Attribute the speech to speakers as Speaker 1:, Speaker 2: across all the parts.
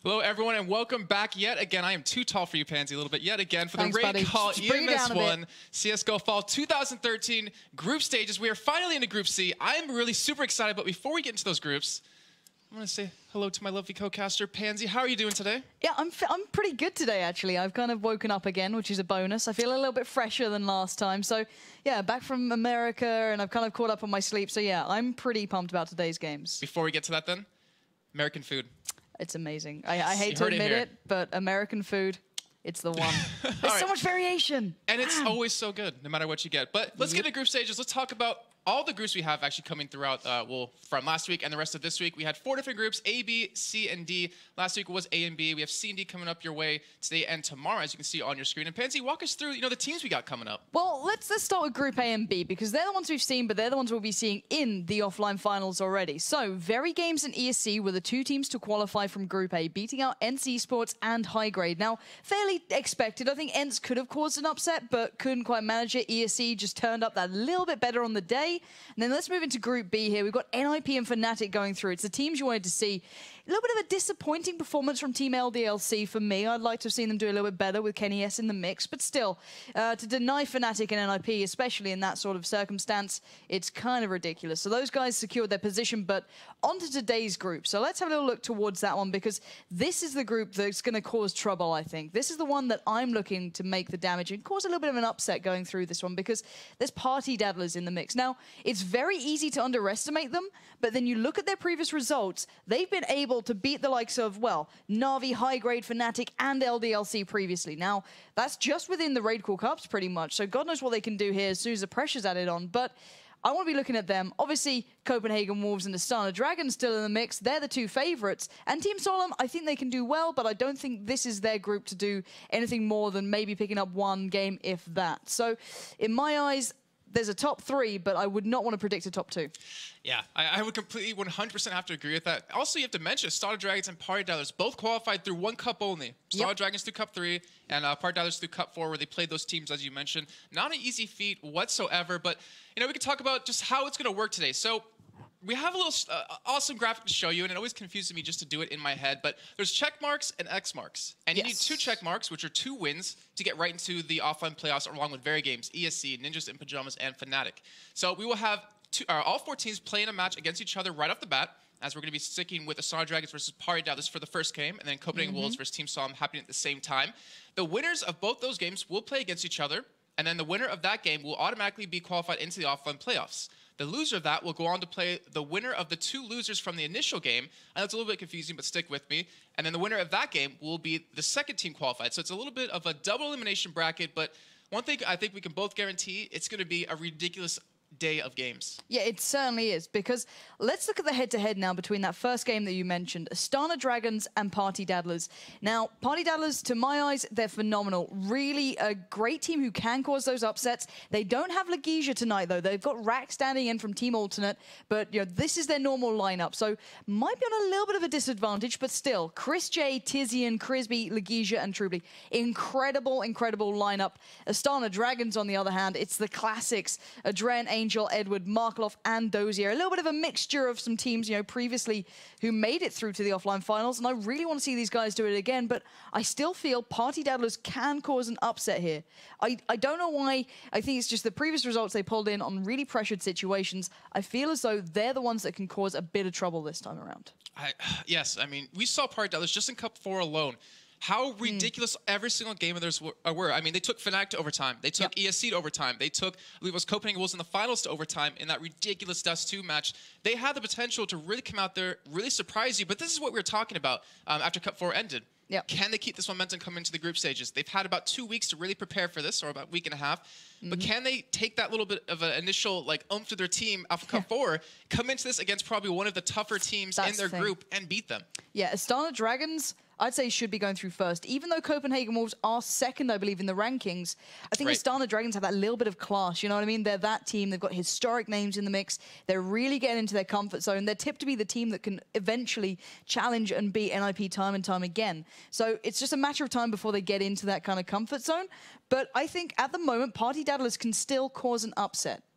Speaker 1: Hello, everyone, and welcome back yet again. I am too tall for you, Pansy, a little bit yet again for the Raid Call EMS1 CSGO Fall 2013 group stages. We are finally into Group C. I'm really super excited, but before we get into those groups, I'm going to say hello to my lovely co-caster, Pansy. How are you doing today?
Speaker 2: Yeah, I'm pretty good today, actually. I've kind of woken up again, which is a bonus. I feel a little bit fresher than last time. So, yeah, back from America, and I've kind of caught up on my sleep. So, yeah, I'm pretty pumped about today's games.
Speaker 1: Before we get to that, then, American food.
Speaker 2: It's amazing. I hate to admit it, but American food, it's the one. There's so much variation.
Speaker 1: And it's always so good, no matter what you get. But let's get to group stages. Let's talk about all the groups we have actually coming throughout, from last week and the rest of this week. We had 4 different groups, A, B, C, and D. Last week was A and B. We have C and D coming up your way today and tomorrow, as you can see on your screen. And Pansy, walk us through, the teams we got coming up.
Speaker 2: Well, let's start with Group A and B, because they're the ones we've seen, but they're the ones we'll be seeing in the offline finals already. So, Very Games and ESC were the 2 teams to qualify from Group A, beating out ENCE Esports and High Grade. Now, fairly expected. I think ENCE could have caused an upset, but couldn't quite manage it. ESC just turned up that little bit better on the day. And then let's move into Group B here. We've got NIP and Fnatic going through. It's the teams you wanted to see. A little bit of a disappointing performance from Team LDLC for me. I'd like to have seen them do a little bit better with Kenny S in the mix, but still, to deny Fnatic and NIP, especially in that sort of circumstance, it's kind of ridiculous. So those guys secured their position, but on to today's group. So let's have a little look towards that one, because this is the group that's going to cause trouble, I think. This is the one that I'm looking to make the damage and cause a little bit of an upset going through this one, because there's Party Daddlers in the mix. Now, it's very easy to underestimate them, but then you look at their previous results, they've been able to beat the likes of, well, Na'Vi, High Grade, Fnatic, and LDLC previously. Now, that's just within the Raid Call Cups, pretty much, so God knows what they can do here as soon as the pressure's added on, but I want to be looking at them. Obviously, Copenhagen Wolves and Astana Dragons still in the mix. They're the 2 favorites. And Team Solemn, I think they can do well, but I don't think this is their group to do anything more than maybe picking up 1 game, if that. So, in my eyes, there's a top 3, but I would not want to predict a top 2.
Speaker 1: Yeah, I would completely 100% have to agree with that. Also, you have to mention Astana Dragons and Party Daddlers both qualified through 1 cup only. Astana Dragons through Cup 3 and Party Daddlers through Cup 4, where they played those teams, as you mentioned. Not an easy feat whatsoever, but we can talk about just how it's going to work today. So, we have a little awesome graphic to show you, and it always confuses me just to do it in my head, but there's check marks and X marks. And you need 2 check marks, which are 2 wins, to get right into the offline playoffs, along with Very Games, ESC, Ninjas in Pajamas, and Fnatic. So we will have all 4 teams playing a match against each other right off the bat, as we're going to be sticking with Astana Dragons versus Party Daddlers for the first game, and then Copenhagen Wolves versus Team Solemn happening at the same time. The winners of both those games will play against each other, and then the winner of that game will automatically be qualified into the offline playoffs. The loser of that will go on to play the winner of the 2 losers from the initial game. And that's a little bit confusing, but stick with me. And then the winner of that game will be the second team qualified. So it's a little bit of a double elimination bracket, but one thing I think we can both guarantee, it's going to be a ridiculous day of games.
Speaker 2: Yeah, it certainly is, because let's look at the head-to-head now between that first game that you mentioned, Astana Dragons and Party Daddlers. Now, Party Daddlers, to my eyes, they're phenomenal. Really a great team who can cause those upsets. They don't have Legisia tonight, though. They've got Rack standing in from Team Alternate, but this is their normal lineup, so might be on a little bit of a disadvantage, but still, Chris J, Tizian, Crisby, Legisia, and Trubly. Incredible, incredible lineup. Astana Dragons, on the other hand, it's the classics. Adren, Angel, Edward, Markloff, and Dozier. A little bit of a mixture of some teams, previously who made it through to the offline finals, and I really want to see these guys do it again, but I still feel Party Daddlers can cause an upset here. I don't know why. I think it's just the previous results they pulled in on really pressured situations. I feel as though they're the ones that can cause a bit of trouble this time around.
Speaker 1: Yes, I mean, we saw Party Daddlers just in Cup 4 alone. How ridiculous every single game of theirs were. I mean, they took Fnatic to overtime. They took ESC to overtime. They took, I believe it was Copenhagen Wolves in the finals to overtime in that ridiculous Dust 2 match. They had the potential to really come out there, really surprise you. But this is what we were talking about after Cup 4 ended. Can they keep this momentum coming into the group stages? They've had about 2 weeks to really prepare for this, or about a week and a half. But can they take that little bit of an initial oomph to their team after Cup 4, come into this against probably one of the tougher teams in their group and beat them?
Speaker 2: Yeah, Astana Dragons, I'd say, should be going through first. Even though Copenhagen Wolves are second, I believe, in the rankings, I think Astana Dragons have that little bit of class, you know what I mean? They're that team. They've got historic names in the mix. They're really getting into their comfort zone. They're tipped to be the team that can eventually challenge and beat NIP time and time again. So it's just a matter of time before they get into that kind of comfort zone. But I think at the moment, Party Daddlers can still cause an upset.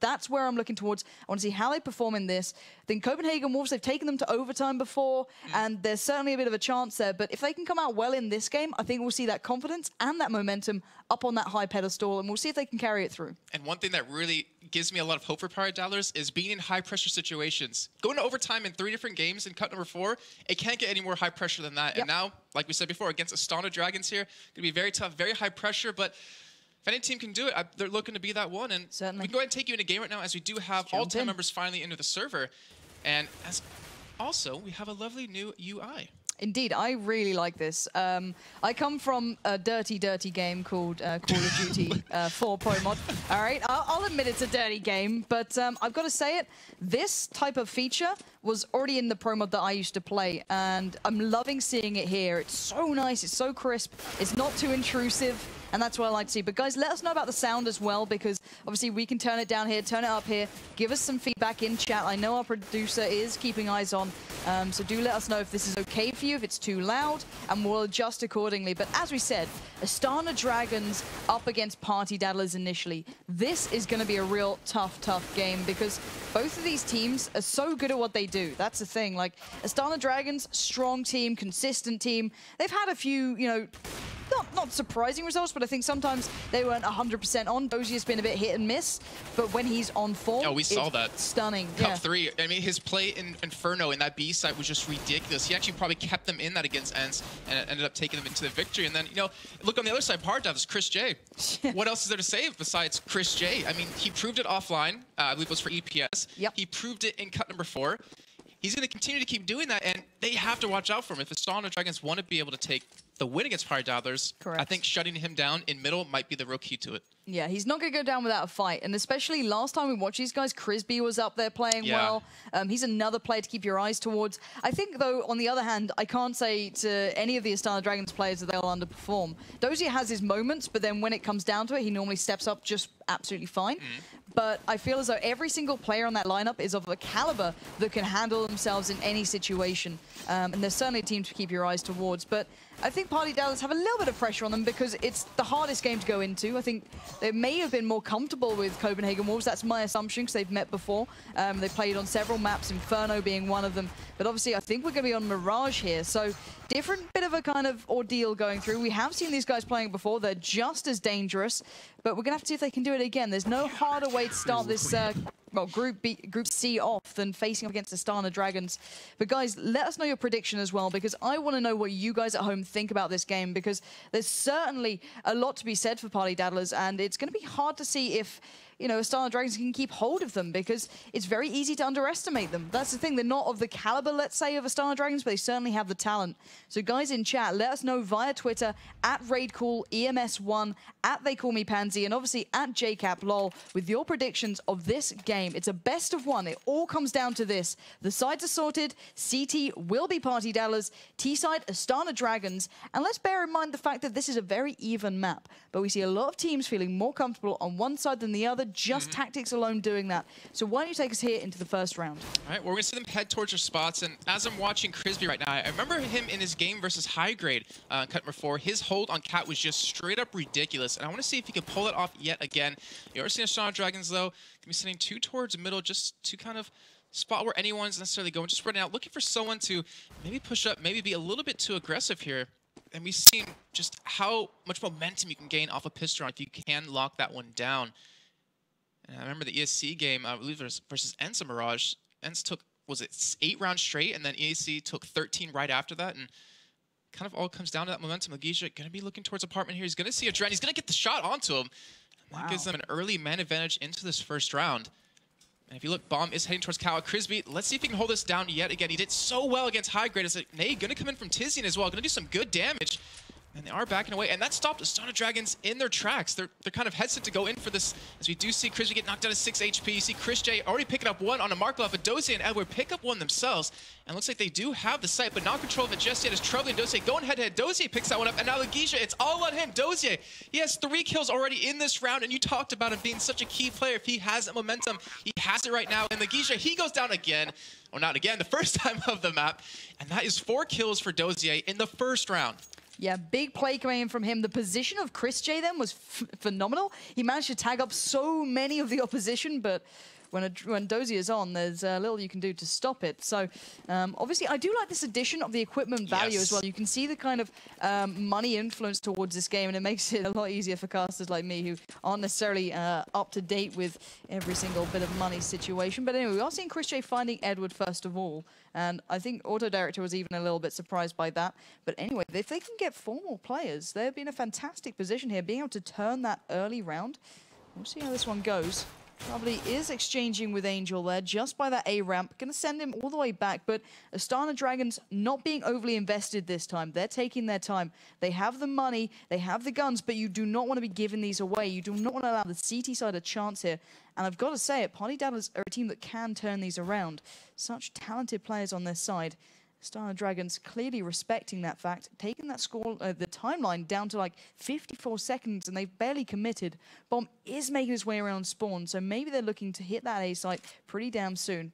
Speaker 2: that's where I'm looking towards. I want to see how they perform in this. I think Copenhagen Wolves, they've taken them to overtime before, and there's certainly a bit of a chance there. But if they can come out well in this game, I think we'll see that confidence and that momentum up on that high pedestal, and we'll see if they can carry it through.
Speaker 1: And one thing that really gives me a lot of hope for ParaDollars is being in high-pressure situations. Going to overtime in 3 different games in cut number 4, it can't get any more high pressure than that.
Speaker 2: Yep.
Speaker 1: And now, like we said before, against Astana Dragons here, going to be very tough, very high pressure, but if any team can do it, they're looking to be that one. And
Speaker 2: certainly,
Speaker 1: we can go ahead and take you in a game right now, as we do have all 10 members finally into the server. And as also, we have a lovely new UI.
Speaker 2: Indeed, I really like this. I come from a dirty, dirty game called Call of Duty 4 Pro Mod. All right, I'll admit it's a dirty game, but I've got to say it, this type of feature was already in the Pro Mod that I used to play, and I'm loving seeing it here. It's so nice, it's so crisp, it's not too intrusive, and that's what I like to see. But guys, let us know about the sound as well, because obviously we can turn it down here, turn it up here, give us some feedback in chat. I know our producer is keeping eyes on, so do let us know if this is okay for you, if it's too loud, and we'll adjust accordingly. But as we said, Astana Dragons up against PartyDaddlers initially. This is going to be a real tough game, because both of these teams are so good at what they do. That's the thing. Like, Astana Dragons, strong team, consistent team. They've had a few, you know, not surprising results, but I think sometimes they weren't 100% on. Dozier's been a bit hit and miss, but when he's on form,
Speaker 1: oh, we saw that.
Speaker 2: Stunning.
Speaker 1: Cup 3. I mean, his play in Inferno in that B side was just ridiculous. He actually probably kept them in that against ENCE and ended up taking them into the victory. And then, you know, look on the other side, ParaDollars, Chris J. What else is there to say besides Chris J? I mean, he proved it offline. I believe it was for EPS.
Speaker 2: Yep.
Speaker 1: He proved it in cut number 4. He's going to continue to keep doing that, and they have to watch out for him. If the Astana Dragons want to be able to take the win against ParaDollars, I think shutting him down in middle might be the real key to it.
Speaker 2: Yeah, he's not going to go down without a fight. And especially last time we watched these guys, Crisby was up there playing well. He's another player to keep your eyes towards. I think, though, on the other hand, I can't say to any of the Astana Dragons players that they'll underperform. Dozier has his moments, but then when it comes down to it, he normally steps up just absolutely fine. But I feel as though every single player on that lineup is of a caliber that can handle themselves in any situation. And there's certainly a team to keep your eyes towards. But I think PartyDaddlers have a little bit of pressure on them because it's the hardest game to go into. I think they may have been more comfortable with Copenhagen Wolves. That's my assumption, because they've met before. They played on several maps, Inferno being one of them. But obviously, I think we're going to be on Mirage here. So different bit of a kind of ordeal going through. We have seen these guys playing before. They're just as dangerous. But we're going to have to see if they can do it again. There's no harder way to start this well, Group C off than facing up against Astana Dragons. But guys, let us know your prediction as well, because I want to know what you guys at home think about this game, because there's certainly a lot to be said for PartyDaddlers, and it's going to be hard to see if, you know, Astana Dragons can keep hold of them, because it's very easy to underestimate them. That's the thing. They're not of the caliber, let's say, of Astana Dragons, but they certainly have the talent. So guys in chat, let us know via Twitter, at RaidCall, EMS1, at They Call Me Pansy, and obviously at JCapLol, with your predictions of this game. It's a best of one. It all comes down to this. The sides are sorted. CT will be PartyDaddlers, T-side Astana Dragons, and let's bear in mind the fact that this is a very even map, but we see a lot of teams feeling more comfortable on one side than the other, just tactics alone doing that. So why don't you take us here into the first round?
Speaker 1: All right, well, we're going to see them head towards their spots, and as I'm watching Crisby right now, I remember him in his game versus High Grade, cut number 4. His hold on Cat was just straight up ridiculous, and I want to see if he can pull it off yet again. You ever seen Astana Dragons, though, going to be sending 2 towards the middle just to kind of spot where anyone's necessarily going, just spreading out, looking for someone to maybe push up, maybe be a little bit too aggressive here. And we've seen just how much momentum you can gain off a pistol if you can lock that one down. And I remember the ESC game, I believe it was versus ENCE Mirage. ENCE took, was it 8 rounds straight, and then ESC took 13 right after that, and kind of all comes down to that momentum. Legisha going to be looking towards apartment here. He's going to see a Dren. He's going to get the shot onto him. That gives them an early man advantage into this first round. And if you look, Bomb is heading towards Kawa. Crisby, let's see if he can hold this down yet again. He did so well against High Grade. It's like, Nay, going to come in from Tizian as well. Going to do some good damage. And they are backing away, and that stopped Astana Dragons in their tracks. They're kind of hesitant to go in for this, as we do see Crisby get knocked down to 6 HP. You see Chris J already picking up 1 on a Markov, but Dozier and Edward pick up 1 themselves. And looks like they do have the site, but not control of it just yet. Is troubling Dozier going head-to-head. Dozier picks that one up, and now Legisha, it's all on him. Dozier, he has 3 kills already in this round, and you talked about him being such a key player. If he has that momentum, he has it right now. And Legisha, he goes down again. Or not again, the first time of the map. And that is 4 kills for Dozier in the first round.
Speaker 2: Yeah, big play coming in from him. The position of Chris J then was phenomenal. He managed to tag up so many of the opposition, but when Dozier's on, there's little you can do to stop it. So, obviously, I do like this addition of the equipment value as well. You can see the kind of money influence towards this game, and it makes it a lot easier for casters like me who aren't necessarily up to date with every single bit of money situation. But anyway, we are seeing Chris J finding Edward first of all, and I think Auto Director was even a little bit surprised by that. But anyway, if they can get 4 more players, they've been in a fantastic position here, being able to turn that early round. We'll see how this one goes. Probably is exchanging with Angel there just by that A ramp. Going to send him all the way back, but Astana Dragons not being overly invested this time. They're taking their time. They have the money, they have the guns, but you do not want to be giving these away. You do not want to allow the CT side a chance here. And I've got to say it, Party Daddlers are a team that can turn these around. Such talented players on their side. Astana Dragons clearly respecting that fact, taking that score, the timeline down to like 54 seconds, and they've barely committed. Bomb is making his way around spawn, so maybe they're looking to hit that A site pretty damn soon.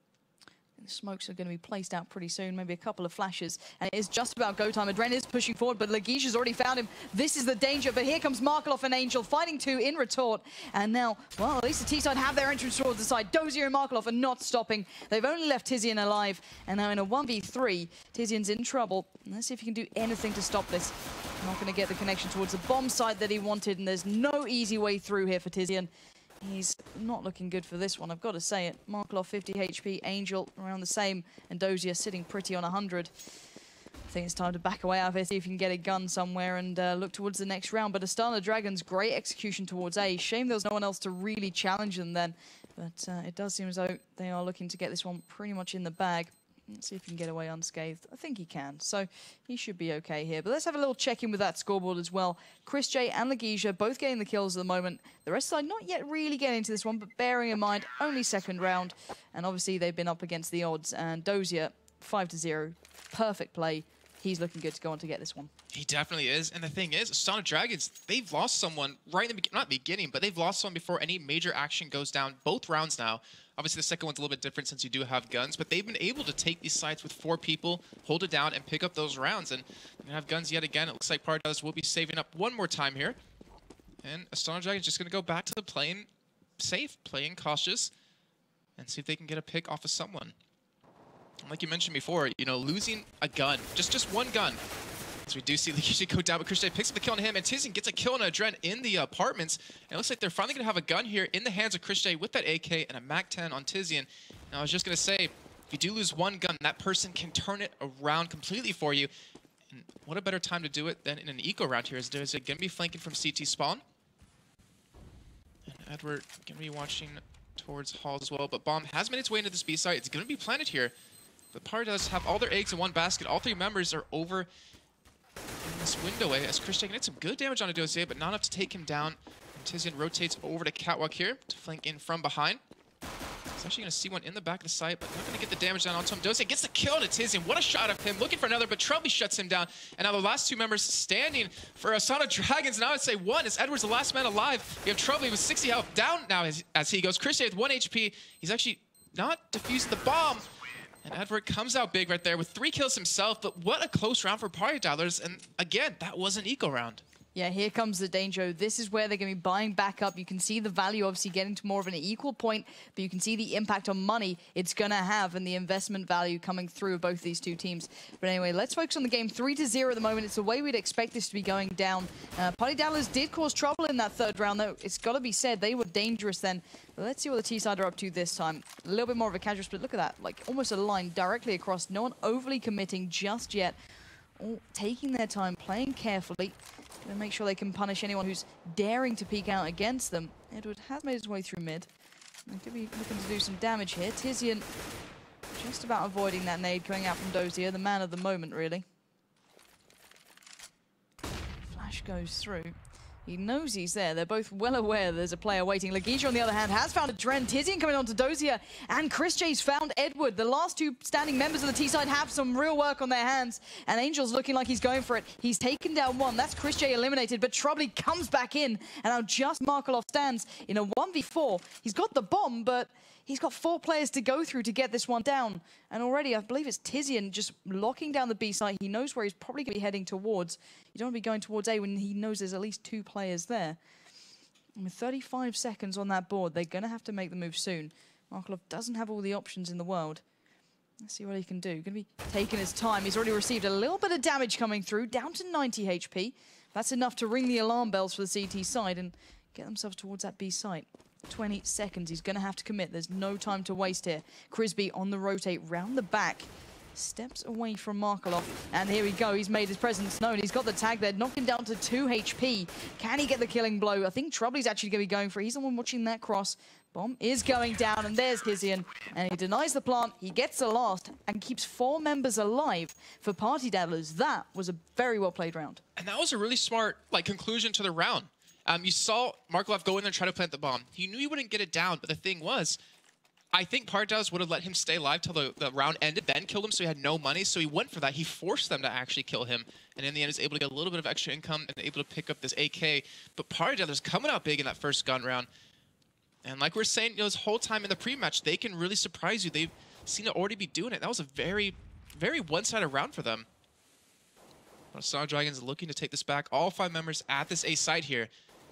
Speaker 2: The smokes are going to be placed out pretty soon, maybe a couple of flashes. And it is just about go time. Adren is pushing forward, but Lagisha's already found him. This is the danger, but here comes Markelov and Angel fighting 2 in retort. And now, well, at least the T-side have their entrance towards the side. Dozier and Markelov are not stopping. They've only left Tizian alive. And now in a 1v3, Tizian's in trouble. Let's see if he can do anything to stop this. Not going to get the connection towards the bomb site that he wanted, and there's no easy way through here for Tizian. He's not looking good for this one, I've got to say it. Markelov 50 HP, Angel around the same, and Dozier sitting pretty on 100. I think it's time to back away out of here, see if you can get a gun somewhere and look towards the next round. But Astana Dragons, great execution towards A. Shame there was no one else to really challenge them then. But it does seem as though they are looking to get this one pretty much in the bag. Let's see if he can get away unscathed. I think he can, so he should be okay here. But let's have a little check-in with that scoreboard as well. Chris J and Lagisha both getting the kills at the moment. The rest side not yet really getting into this one, but bearing in mind, only second round. And obviously they've been up against the odds. And Dozier, 5-0, perfect play. He's looking good to go on to get this one.
Speaker 1: He definitely is. And the thing is, Astana Dragons, they've lost someone right in the not beginning, but they've lost someone before any major action goes down. Both rounds now. Obviously, the second one's a little bit different since you do have guns, but they've been able to take these sites with 4 people, hold it down, and pick up those rounds. And they're going to have guns yet again. It looks like Party Daddlers will be saving up one more time here. And Astana Dragons just going to go back to the playing safe, playing cautious, and see if they can get a pick off of someone. Like you mentioned before, you know, losing a gun, just one gun. So we do see Lagisha go down, but Chris J picks up the kill on him, and Tizian gets a kill on Adren in the apartments. And it looks like they're finally going to have a gun here in the hands of Chris J with that AK and a MAC-10 on Tizian. Now, I was just going to say, if you do lose one gun, that person can turn it around completely for you. And what a better time to do it than in an eco round here. Is there's going to be flanking from CT spawn. And Edward going to be watching towards Hall as well, but Bomb has made its way into this B site. It's going to be planted here. But Party does have all their eggs in one basket. All 3 members are over in this window as Chris J can hit some good damage on Dozier, but not enough to take him down. And Tizian rotates over to Catwalk here to flank in from behind. He's actually going to see one in the back of the site, but not going to get the damage down onto him. Dozier gets the kill to Tizian. What a shot of him. Looking for another, but Trubby shuts him down. And now the last 2 members standing for Astana Dragons. And I would say 1 is Edward's the last man alive. We have Trubby with 60 health down now as he goes. Chris J with 1 HP. He's actually not defused the bomb. And Edward comes out big right there with 3 kills himself, but what a close round for Party Daddlers. And again, that was an eco round.
Speaker 2: Yeah, here comes the danger. This is where they're going to be buying back up. You can see the value obviously getting to more of an equal point, but you can see the impact on money it's going to have and the investment value coming through of both these 2 teams. But anyway, let's focus on the game. 3-0 at the moment. It's the way we'd expect this to be going down. Party Daddlers did cause trouble in that 3rd round, though. It's got to be said, they were dangerous then. But let's see what the T-side are up to this time. A little bit more of a casual split. Look at that. Like, almost a line directly across. No one overly committing just yet. All taking their time, playing carefully. Gonna make sure they can punish anyone who's daring to peek out against them. Edward has made his way through mid. They could be looking to do some damage here. Tizian just about avoiding that nade coming out from Dozier, the man of the moment, really. Flash goes through. He knows he's there. They're both well aware there's a player waiting. Lagisha, on the other hand, has found Adren. Tizian coming on to Dozier. And Chris J's found Edward. The last 2 standing members of the T-side have some real work on their hands. And Angel's looking like he's going for it. He's taken down 1. That's Chris J eliminated. But Trubby comes back in. And now just Markelov stands in a 1v4. He's got the bomb, but He's got 4 players to go through to get this one down. And already, I believe it's Tizian just locking down the B site. He knows where he's probably going to be heading towards. You don't want to be going towards A when he knows there's at least 2 players there. And with 35 seconds on that board, they're going to have to make the move soon. Markelov doesn't have all the options in the world. Let's see what he can do. Going to be taking his time. He's already received a little bit of damage coming through, down to 90 HP. That's enough to ring the alarm bells for the CT side and get themselves towards that B site. 20 seconds. He's going to have to commit. There's no time to waste here. Crisby on the rotate, round the back. Steps away from Markelov. And here we go. He's made his presence known. He's got the tag there. Knocked him down to 2 HP. Can he get the killing blow? I think Troubly's actually going to be going for it. He's the one watching that cross. Bomb is going down, and there's Tizian. And he denies the plant. He gets the last and keeps 4 members alive for Party Daddlers. That was a very well-played round.
Speaker 1: And that was a really smart conclusion to the round. You saw Markelov go in there and try to plant the bomb. He knew he wouldn't get it down, but the thing was, I think Party Daddlers would have let him stay alive till the round ended, then killed him, so he had no money. So he went for that. He forced them to actually kill him. And in the end, was able to get a little bit of extra income and able to pick up this AK. But Party Daddlers coming out big in that first gun round. And like we're saying, this whole time in the pre-match, they can really surprise you. They've seen it already be doing it. That was a very, very one-sided round for them. But Astana Dragons looking to take this back. All 5 members at this A site here.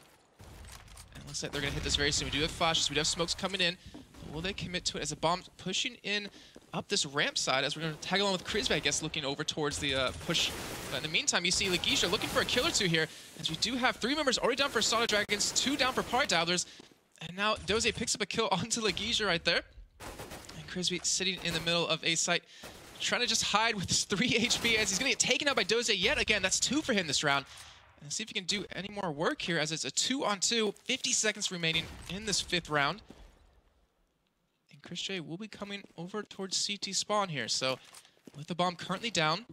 Speaker 1: And it looks like they're going to hit this very soon. We do have flashes. We do have smokes coming in. Will they commit to it as a bomb pushing in up this ramp side as we're going to tag along with Crisby, I guess, looking over towards the push. But in the meantime, you see Legisha looking for a kill or 2 here, as we do have 3 members already down for Astana Dragons, 2 down for Party Daddlers. And now Doze picks up a kill onto Legisha right there. And Crisby sitting in the middle of A site, trying to just hide with his 3 HP as he's going to get taken out by Doze yet again. That's 2 for him this round. And see if he can do any more work here as it's a 2-on-2, 50 seconds remaining in this 5th round. Chris J will be coming over towards CT spawn here. So with the bomb currently down,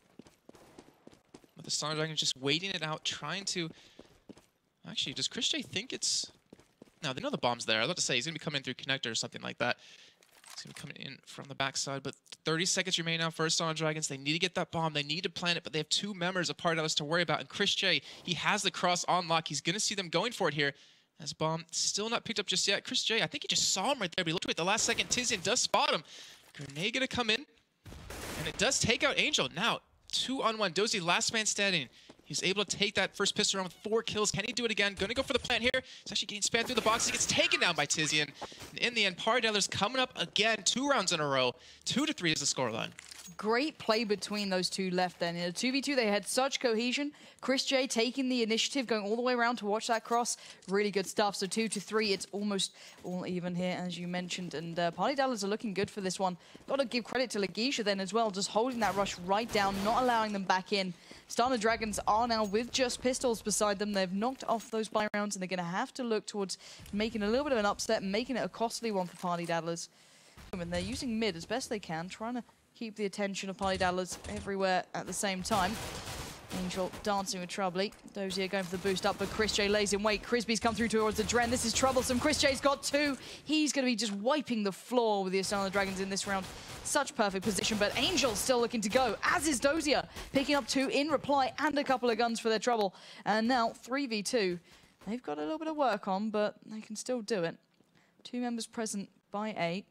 Speaker 1: with the Astana Dragons just waiting it out, trying to... Actually, does Chris J think it's... No, they know the bomb's there. I was about to say he's going to be coming in through connector or something like that. He's going to be coming in from the backside, but 30 seconds remain now for Astana Dragons. They need to get that bomb. They need to plant it, but they have 2 members of Party Daddlers to worry about. And Chris J, he has the cross on lock. He's going to see them going for it here. As bomb still not picked up just yet. Chris J, I think he just saw him right there, but he looked away at the last second. Tizian does spot him. Grenade gonna come in, and it does take out Angel. Now, 2-on-1. Dozy, last man standing. He's able to take that first pistol round with 4 kills. Can he do it again? Gonna go for the plant here. He's actually getting spammed through the box. He gets taken down by Tizian. And in the end, Party Daddlers coming up again, 2 rounds in a row. 2-3 is the scoreline.
Speaker 2: Great play between those 2 left then. In a 2v2, they had such cohesion. Chris J taking the initiative, going all the way around to watch that cross. Really good stuff. So 2-3, it's almost all even here, as you mentioned. And Party Daddlers are looking good for this one. Got to give credit to Legisha then as well, just holding that rush right down, not allowing them back in. Astana Dragons are now with just pistols beside them. They've knocked off those buy rounds, and they're going to have to look towards making a little bit of an upset, making it a costly one for Party Daddlers. And they're using mid as best they can, trying to keep the attention of Party Daddlers everywhere at the same time. Angel dancing with Troubly. Dozier going for the boost up, but Chris J lays in wait. Crisby's come through towards the Dren. This is troublesome. Chris J's got 2. He's going to be just wiping the floor with the Astana Dragons in this round. Such perfect position, but Angel's still looking to go, as is Dozier, picking up 2 in reply and a couple of guns for their trouble. And now 3v2. They've got a little bit of work on, but they can still do it. 2 members present by A.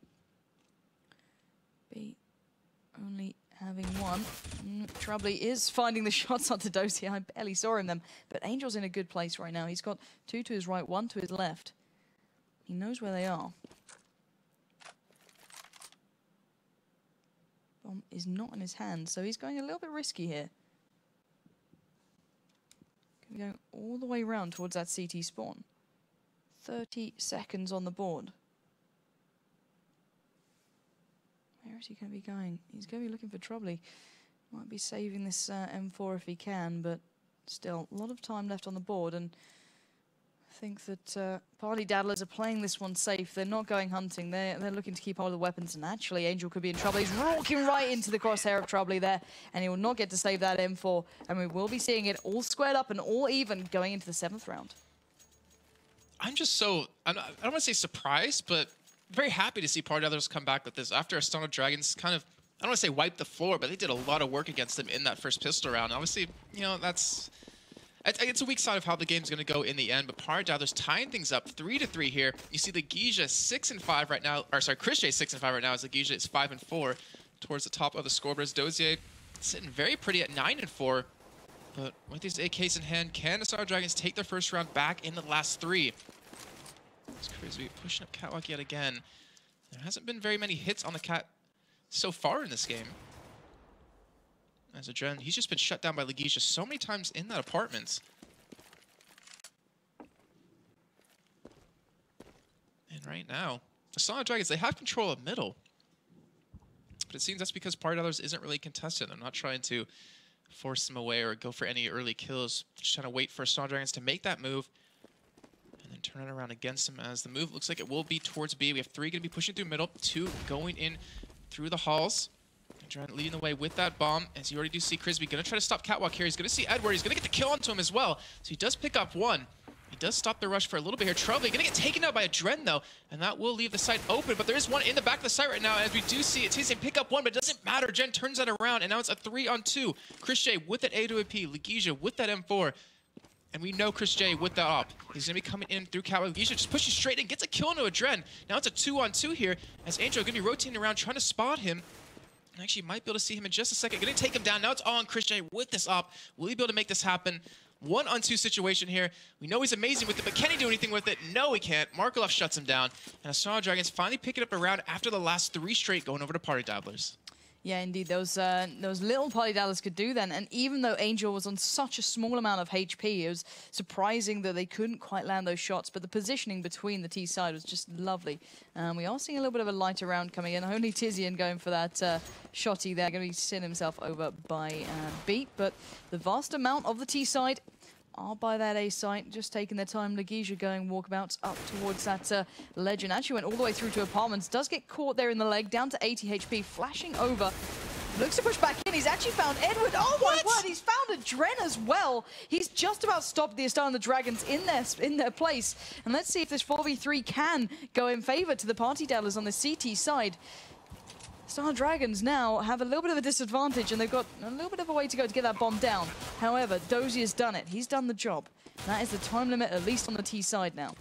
Speaker 2: B only having 1. Troubly is finding the shots onto Dozier. I barely saw him then. But Angel's in a good place right now. He's got 2 to his right, 1 to his left. He knows where they are. Bomb is not in his hand, so he's going a little bit risky here. Going all the way around towards that CT spawn. 30 seconds on the board. Where is he going to be going? He's going to be looking for Troubly. Might be saving this M4 if he can, but still, a lot of time left on the board, and I think that Party Daddlers are playing this one safe. They're not going hunting. They're looking to keep hold of the weapons, and actually, Angel could be in trouble. He's walking right into the crosshair of Troubly there, and he will not get to save that M4, and we will be seeing it all squared up and all even going into the 7th round.
Speaker 1: I'm just so, I don't want to say surprised, but very happy to see Party Daddlers come back with this after Astana Dragons kind of, I don't want to say wiped the floor, but they did a lot of work against them in that first pistol round. Obviously, you know, that's It's a weak side of how the game's going to go in the end, but Party Doubters tying things up 3-3 here. You see Legeia 6-5 right now, or sorry, Chris J 6-5 right now as Legeia is 5-4 towards the top of the scoreboard. As Dozier sitting very pretty at 9-4, but with these AKs in hand, can the Star Dragons take their first round back in the last 3? It's crazy pushing up Catwalk yet again. There hasn't been very many hits on the Cat so far in this game. As Adren, he's just been shut down by Legeia so many times in that apartment. And right now, the Sonic Dragons, they have control of middle. But it seems that's because Party Doubters isn't really contested. They're not trying to force them away or go for any early kills. Just trying to wait for Sonic Dragons to make that move and then turn it around against them, as the move looks like it will be towards B. We have 3 going to be pushing through middle, 2 going in through the halls. Adren leading the way with that bomb, as you already do see Crisby going to try to stop Catwalk here. He's going to see Edward. He's going to get the kill onto him as well. So he does pick up 1. He does stop the rush for a little bit here. Trouble going to get taken out by Adren, though, and that will leave the site open. But there is one in the back of the site right now, as we do see it. He's going to pick up 1, but it doesn't matter. Adren turns that around, and now it's a 3-on-2. Chris J with that A2AP, Legeia with that M4. And we know Chris J with that op. He's going to be coming in through Catwalk. Legeia just pushes straight in, gets a kill into Adren. Now it's a 2-on-2 here, as Angel going to be rotating around, trying to spot him. Actually, might be able to see him in just a second. Going to take him down. Now it's all on Chris J with this op. Will he be able to make this happen? 1-on-2 situation here. We know he's amazing with it, but can he do anything with it? No, he can't. Markelov shuts him down. And Sonic Dragons finally pick it up around after the last 3 straight going over to Party Dabblers.
Speaker 2: Yeah, indeed. Those little Party Dallas could do then. And even though Angel was on such a small amount of HP, it was surprising that they couldn't quite land those shots. But the positioning between the T side was just lovely. We are seeing a little bit of a lighter round coming in. Only Tizian going for that shotty there. Going to be sitting himself over by Beat. But the vast amount of the T side are by that A site, just taking their time. Legeia going walkabouts up towards that legend. Actually went all the way through to apartments. Does get caught there in the leg, down to 80 HP, flashing over. Looks to push back in. He's actually found Edward. Oh my word, he's found Adren as well. He's just about stopped the Astana Dragons in their place. And let's see if this 4v3 can go in favor to the Party Dabblers on the CT side. Star Dragons now have a little bit of a disadvantage, and they've got a little bit of a way to go to get that bomb down. However, Dozy has done it. He's done the job. That is the time limit, at least on the T side now.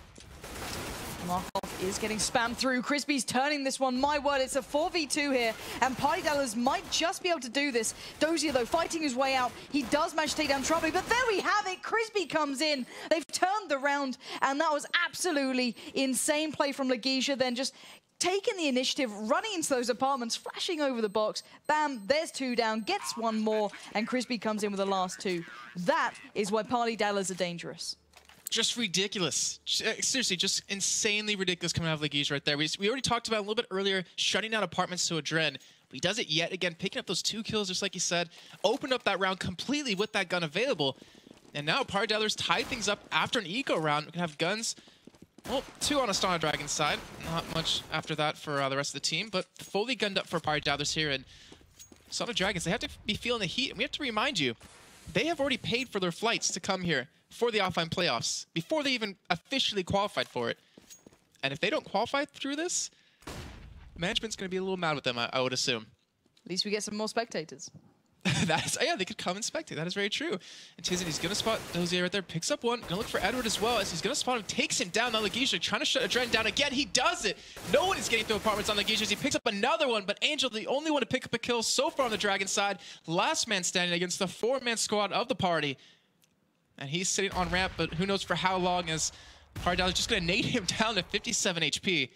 Speaker 2: Markov is getting spammed through. Crispy's turning this one. My word, it's a 4v2 here, and Party Dabblers might just be able to do this. Dozier, though, fighting his way out. He does manage to take down Trouble, but there we have it. Crispy comes in. They've turned the round, and that was absolutely insane play from Legeia. Then just taking the initiative, running into those apartments, flashing over the box. Bam, there's 2 down, gets 1 more, and Crispy comes in with the last 2. That is why Party Dabblers are dangerous.
Speaker 1: Just ridiculous. Seriously, just insanely ridiculous coming out of Legeia right there. We already talked about a little bit earlier, shutting down apartments to Adren. But he does it yet again, picking up those 2 kills, just like he said. Opened up that round completely with that gun available. And now Party Dabblers tie things up after an eco round. We can have guns. Well, 2 on Astana Dragon's side. Not much after that for the rest of the team, but fully gunned up for Party Dabblers here. And Astana Dragons, they have to be feeling the heat. And we have to remind you, they have already paid for their flights to come here for the offline playoffs before they even officially qualified for it. And if they don't qualify through this, management's going to be a little mad with them, I would assume.
Speaker 2: At least we get some more spectators.
Speaker 1: Yeah, they could come and spectate. That is very true. And Tizian, he's going to spot Dozier right there. Picks up 1. Going to look for Edward as well, as he's going to spot him. Takes him down. Now Legeia trying to shut Adren down again. He does it. No one is getting through apartments on Legeia as he picks up another one. But Angel, the only one to pick up a kill so far on the Dragon side. Last man standing against the 4-man squad of the party. And he's sitting on ramp, but who knows for how long, as Party Dabblers just going to nade him down to 57 HP.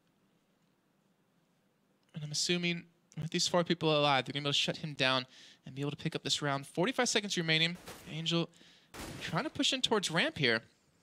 Speaker 1: And I'm assuming with these 4 people alive, they're going to be able to shut him down and be able to pick up this round. 45 seconds remaining. Angel trying to push in towards ramp here.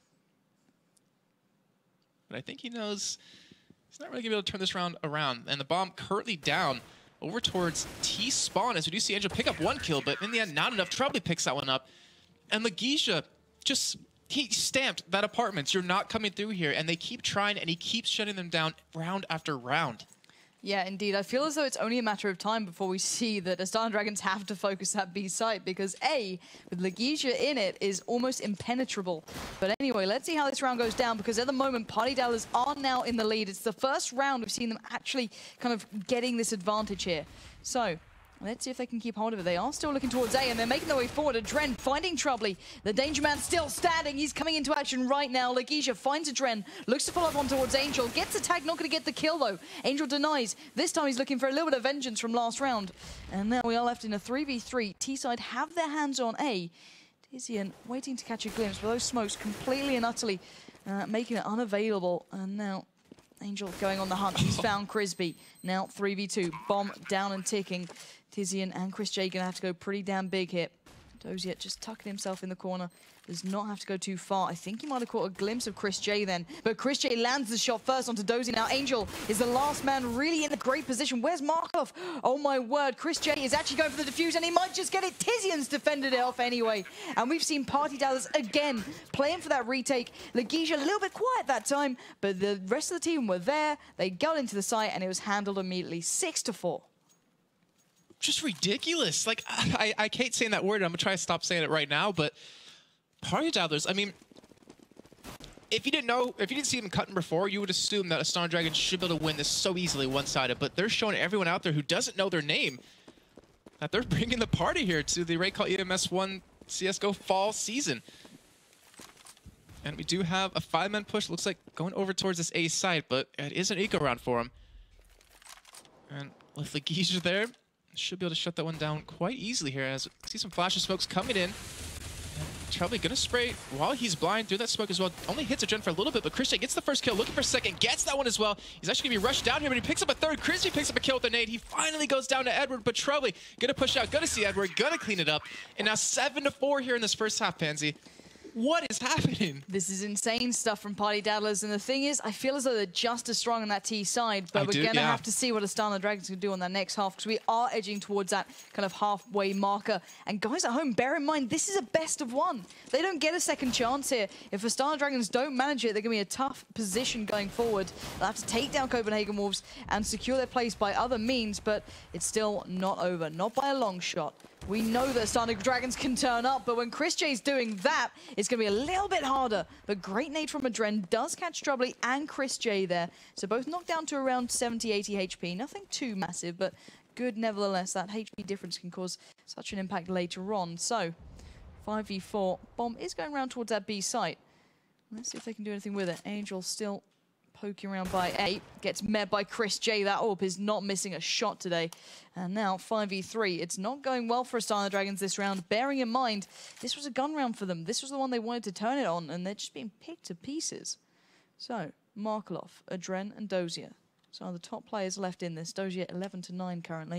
Speaker 1: But I think he knows he's not really going to be able to turn this round around. And the bomb currently down over towards T-spawn, as we do see Angel pick up 1 kill, but in the end, not enough. Trouble picks that one up. And Legeia just, he stamped that apartments. You're not coming through here. And they keep trying, and he keeps shutting them down round after round.
Speaker 2: Yeah, indeed. I feel as though it's only a matter of time before we see that Astana Dragons have to focus that B site, because A, with Legeia in it, is almost impenetrable. But anyway, let's see how this round goes down, because at the moment, Party Dabblers are now in the lead. It's the first round we've seen them actually kind of getting this advantage here. So, Let's see if they can keep hold of it. They are still looking towards A, and they're making their way forward. Adren finding Troubley. The Danger Man still standing. He's coming into action right now. Lagisha finds Adren, looks to follow up on towards Angel. Gets attacked, not going to get the kill, though. Angel denies. This time he's looking for a little bit of vengeance from last round. And now we are left in a 3v3. T-side have their hands on A. Tizian waiting to catch a glimpse, but those smokes completely and utterly making it unavailable. And now Angel going on the hunt. He's found Crisby. Now 3v2. Bomb down and ticking. Tizian and Chris J gonna have to go pretty damn big here. Dozier just tucking himself in the corner. Does not have to go too far. I think he might have caught a glimpse of Chris J then. But Chris J lands the shot first onto Dozier. Now Angel is the last man really in a great position. Where's Markov? Oh my word. Chris J is actually going for the defuse and he might just get it. Tizian's defended it off anyway. And we've seen Party Dallas again playing for that retake. Lagisha a little bit quiet that time, but the rest of the team were there. They got into the site and it was handled immediately. 6-4.
Speaker 1: Just ridiculous. Like, I hate saying that word. I'm gonna try to stop saying it right now, but Party Dabblers, I mean, if you didn't see them cutting before, you would assume that Astana Dragon should be able to win this so easily one-sided, but they're showing everyone out there who doesn't know their name that they're bringing the party here to the Raycall EMS 1 CSGO fall season. And we do have a 5-man push, looks like going over towards this A side, but it is an eco round for him. And with Lagisha there, should be able to shut that one down quite easily here as we see some flash of smokes coming in. Troubley gonna spray while he's blind through that smoke as well. Only hits Adren for a little bit, but Christian gets the first kill, looking for a second, gets that one as well. He's actually gonna be rushed down here, but he picks up a third. Christian picks up a kill with a nade. He finally goes down to Edward, but Troubley gonna push out, gonna see Edward, gonna clean it up. And now 7-4 here in this first half, Pansy. What is happening?
Speaker 2: This is insane stuff from Party Daddlers, and the thing is, I feel as though they're just as strong on that T side, but we're going to have to see what Astana Dragons can do on that next half, because we are edging towards that kind of halfway marker. And guys at home, bear in mind, this is a best of one. They don't get a second chance here. If Astana Dragons don't manage it, they're going to be in a tough position going forward. They'll have to take down Copenhagen Wolves and secure their place by other means, but it's still not over, not by a long shot. We know that Astana Dragons can turn up, but when Chris J's doing that, it's going to be a little bit harder. But great nade from Adren does catch Troubley and Chris J there. So both knocked down to around 70-80 HP. Nothing too massive, but good nevertheless. That HP difference can cause such an impact later on. So 5v4. Bomb is going around towards that B site. Let's see if they can do anything with it. Angel still poking around by A, gets met by Chris J. That AWP is not missing a shot today. And now 5v3. It's not going well for Astana Dragons this round, bearing in mind this was a gun round for them. This was the one they wanted to turn it on, and they're just being picked to pieces. So, Markelov, Adren, and Dozier. So the top players left in this. Dozier 11-9 currently.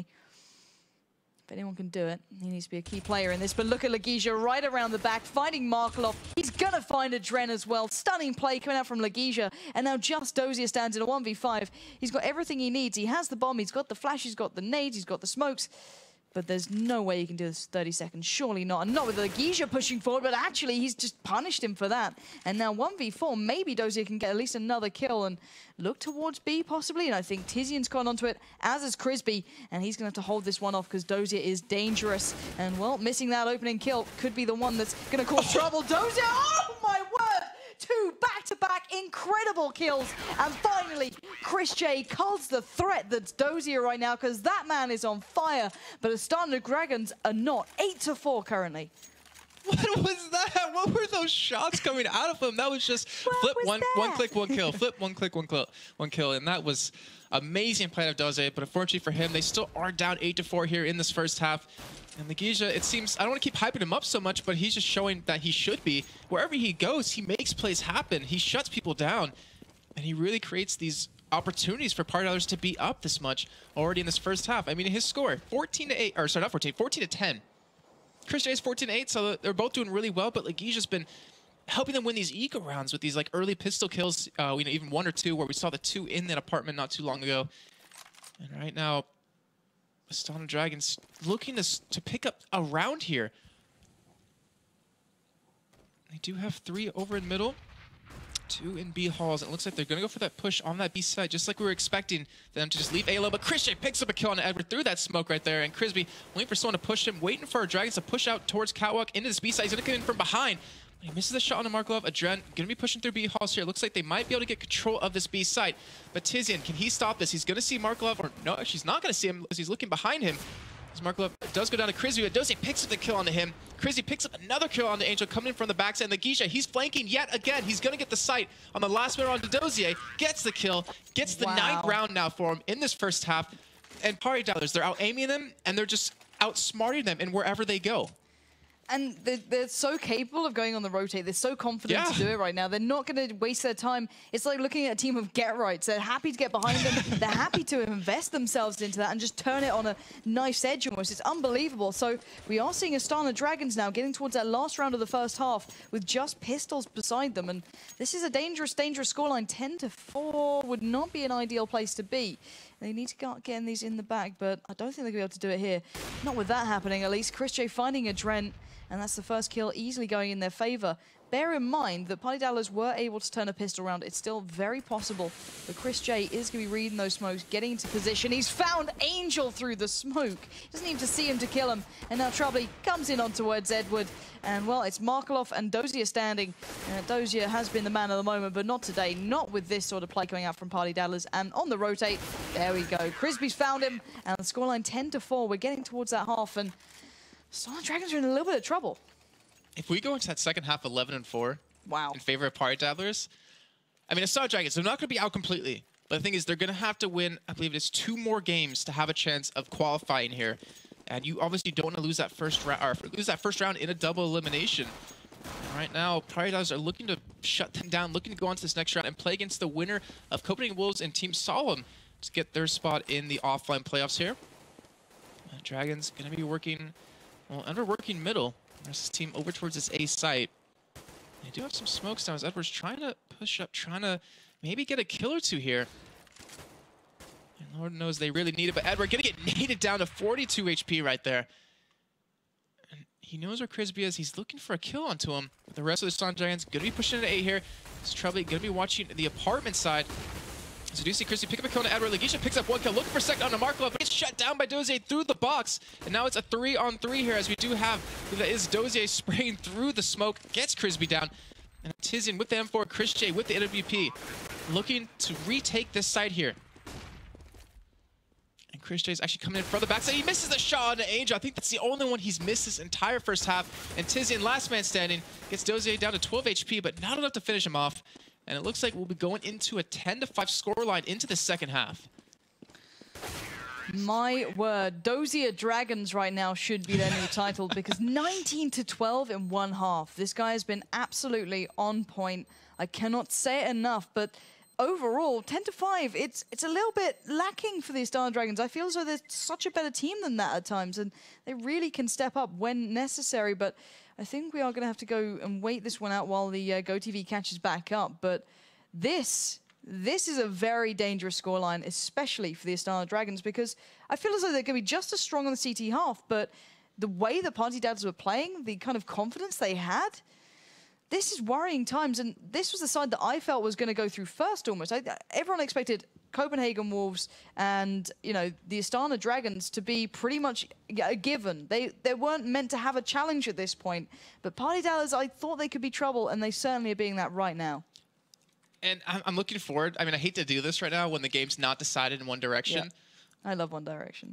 Speaker 2: If anyone can do it, he needs to be a key player in this. But look at Lagisha right around the back, finding Markelov. He's going to find Adren as well. Stunning play coming out from Lagisha. And now just Dozier stands in a 1v5. He's got everything he needs. He has the bomb, he's got the flash, he's got the nades, he's got the smokes. But there's no way he can do this 30 seconds. Surely not. And not with Lagisha pushing forward, but actually he's just punished him for that. And now 1v4, maybe Dozier can get at least another kill and look towards B possibly. And I think Tizian's gone onto it, as is Crisby. And he's going to have to hold this one off because Dozier is dangerous. And well, missing that opening kill could be the one that's going to cause trouble. Dozier, oh my word! 2 back-to-back incredible kills. And finally, Chris J calls the threat that's Dozier right now because that man is on fire. But Astana Dragons are not. 8-4 currently.
Speaker 1: What was that? What were those shots coming out of him? That was just flip one click, one kill. Flip one click, one kill. And that was amazing play of Dozier. But unfortunately for him, they still are down 8-4 here in this first half. And Lagisha, it seems, I don't want to keep hyping him up so much, but he's just showing that he should be. Wherever he goes, he makes plays happen. He shuts people down. And he really creates these opportunities for Party Dallas to be up this much already in this first half. I mean, his score, 14-8, or sorry, not 14, 14-10. Chris J is 14-8, so they're both doing really well, but Lagisha's been helping them win these eco rounds with these like early pistol kills, you know, even 1 or 2, where we saw the 2 in that apartment not too long ago. And right now, Astana Dragons looking to pick up a round here. They do have 3 over in middle, 2 in B halls. It looks like they're going to go for that push on that B side, just like we were expecting them to just leave A low. But Chris J picks up a kill on Edward through that smoke right there. And Crisby waiting for someone to push him, waiting for our Dragons to push out towards Catwalk into this B side. He's going to come in from behind. He misses the shot on Markelov. Adren going to be pushing through B halls here. It looks like they might be able to get control of this B site. But Tizian, can he stop this? He's going to see Markelov, or no, actually he's not going to see him as he's looking behind him. As Markov does go down to Crizzy, but Dozier picks up the kill onto him. Crizzy picks up another kill on the Angel coming in from the backside. And the Geisha, he's flanking yet again. He's going to get the sight on the last minute onto Dozier. Gets the kill, gets the 9th round now for him in this first half. And Party Dollars, they're out-aiming them, and they're just outsmarting them in wherever they go.
Speaker 2: And they're so capable of going on the rotate. They're so confident to do it right now. They're not going to waste their time. It's like looking at a team of get-rights. They're happy to get behind them. They're happy to invest themselves into that and just turn it on a knife's edge almost. It's unbelievable. So we are seeing Astana Dragons now getting towards that last round of the first half with just pistols beside them. And this is a dangerous, dangerous scoreline. 10-4 would not be an ideal place to be. They need to start getting these in the bag, but I don't think they're going to be able to do it here. Not with that happening, at least. Chris J finding a Drent, and that's the first kill easily going in their favor. Bear in mind that Party Dollars were able to turn a pistol round. It's still very possible, but Chris J is going to be reading those smokes, getting into position. He's found Angel through the smoke. Doesn't need to see him to kill him. And now Troubley comes in on towards Edward. And, well, it's Markelov and Dozier standing. Dozier has been the man of the moment, but not today. Not with this sort of play coming out from Party Dollars. And on the rotate, there we go. Crisby's found him. And the scoreline 10-4. We're getting towards that half. And Astana Dragons are in a little bit of trouble.
Speaker 1: If we go into that second half 11-4
Speaker 2: wow,
Speaker 1: in favor of Party Dabblers, I mean, Astana Dragons, they're not going to be out completely. But the thing is, they're going to have to win, I believe it is 2 more games to have a chance of qualifying here. And you obviously don't want to lose that first round, or lose that first round in a double elimination. And right now, Party Dabblers are looking to shut them down, looking to go on to this next round and play against the winner of Copenhagen Wolves and Team Solemn to get their spot in the offline playoffs here. Dragons going to be working, well, under working middle. This team over towards this A site. They do have some smokes now as Edward's trying to push up, trying to maybe get a kill or 2 here. And Lord knows they really need it, but Edward gonna get naded down to 42 HP right there. And he knows where Crisby is. He's looking for a kill onto him. But the rest of the Astana Dragons gonna be pushing into A here. It's Trouble gonna be watching the apartment side. So do you see Christy pick up a kill on Edward? Lagisha picks up 1 kill, looking for a second on the Markov, but gets shut down by Dozier through the box. And now it's a 3-on-3 here, as we do have, that is Dozier spraying through the smoke, gets Crisby down. And Tizian with the M4, Chris J with the NWP, looking to retake this side here. And Chris J is actually coming in from the backside. He misses the shot on the Angel. I think that's the only one he's missed this entire first half. And Tizian, last man standing, gets Dozier down to 12 HP, but not enough to finish him off. And it looks like we'll be going into a 10-5 scoreline into the second half.
Speaker 2: My word, Dozier Dragons right now should be their new title because 19-12 in 1 half. This guy has been absolutely on point. I cannot say it enough, but overall, 10-5, it's a little bit lacking for the Astana Dragons. I feel as though they're such a better team than that at times, and they really can step up when necessary, but I think we are going to have to go and wait this one out while the GoTV catches back up. But this is a very dangerous scoreline, especially for the Astana Dragons, because I feel as though they're going to be just as strong on the CT half, but the way the Party Dads were playing, the kind of confidence they had, this is worrying times. And this was the side that I felt was going to go through first almost. Everyone expected Copenhagen Wolves and, you know, the Astana Dragons to be pretty much a given. They weren't meant to have a challenge at this point. But Party Dallas, I thought they could be trouble, and they certainly are being that right now.
Speaker 1: And I'm looking forward. I mean, I hate to do this right now when the game's not decided in one direction.
Speaker 2: Yeah. I love One Direction.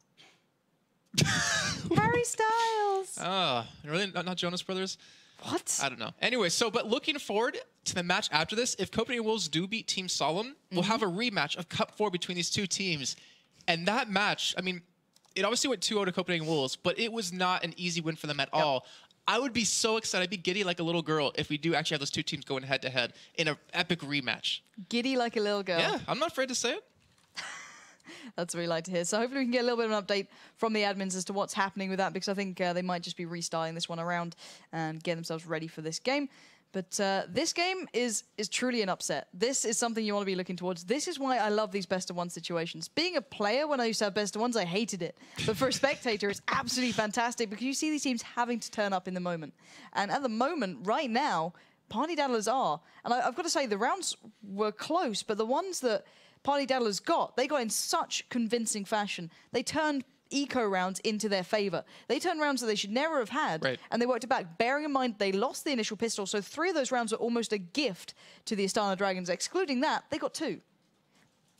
Speaker 2: Harry Styles!
Speaker 1: Oh, really? Not Jonas Brothers?
Speaker 2: What?
Speaker 1: I don't know. Anyway, but looking forward to the match after this, if Copenhagen Wolves do beat Team Solemn, we'll have a rematch of Cup 4 between these two teams. And that match, I mean, it obviously went 2-0 to Copenhagen Wolves, but it was not an easy win for them at all. I would be so excited. I'd be giddy like a little girl if we do actually have those two teams going head-to-head in an epic rematch.
Speaker 2: Giddy like a little girl.
Speaker 1: Yeah, I'm not afraid to say it.
Speaker 2: That's what we like to hear. So hopefully we can get a little bit of an update from the admins as to what's happening with that, because I think they might just be restarting this one around and getting themselves ready for this game. But this game is truly an upset. This is something you want to be looking towards. This is why I love these best-of-one situations. Being a player, when I used to have best-of-ones, I hated it. But for a spectator, it's absolutely fantastic because you see these teams having to turn up in the moment. And at the moment, right now, Party Daddlers are. And I've got to say, the rounds were close, but the ones that Party Daddlers they got in such convincing fashion. They turned eco rounds into their favor. They turned rounds that they should never have had, and they worked it back. Bearing in mind they lost the initial pistol, so 3 of those rounds were almost a gift to the Astana Dragons. Excluding that, they got 2.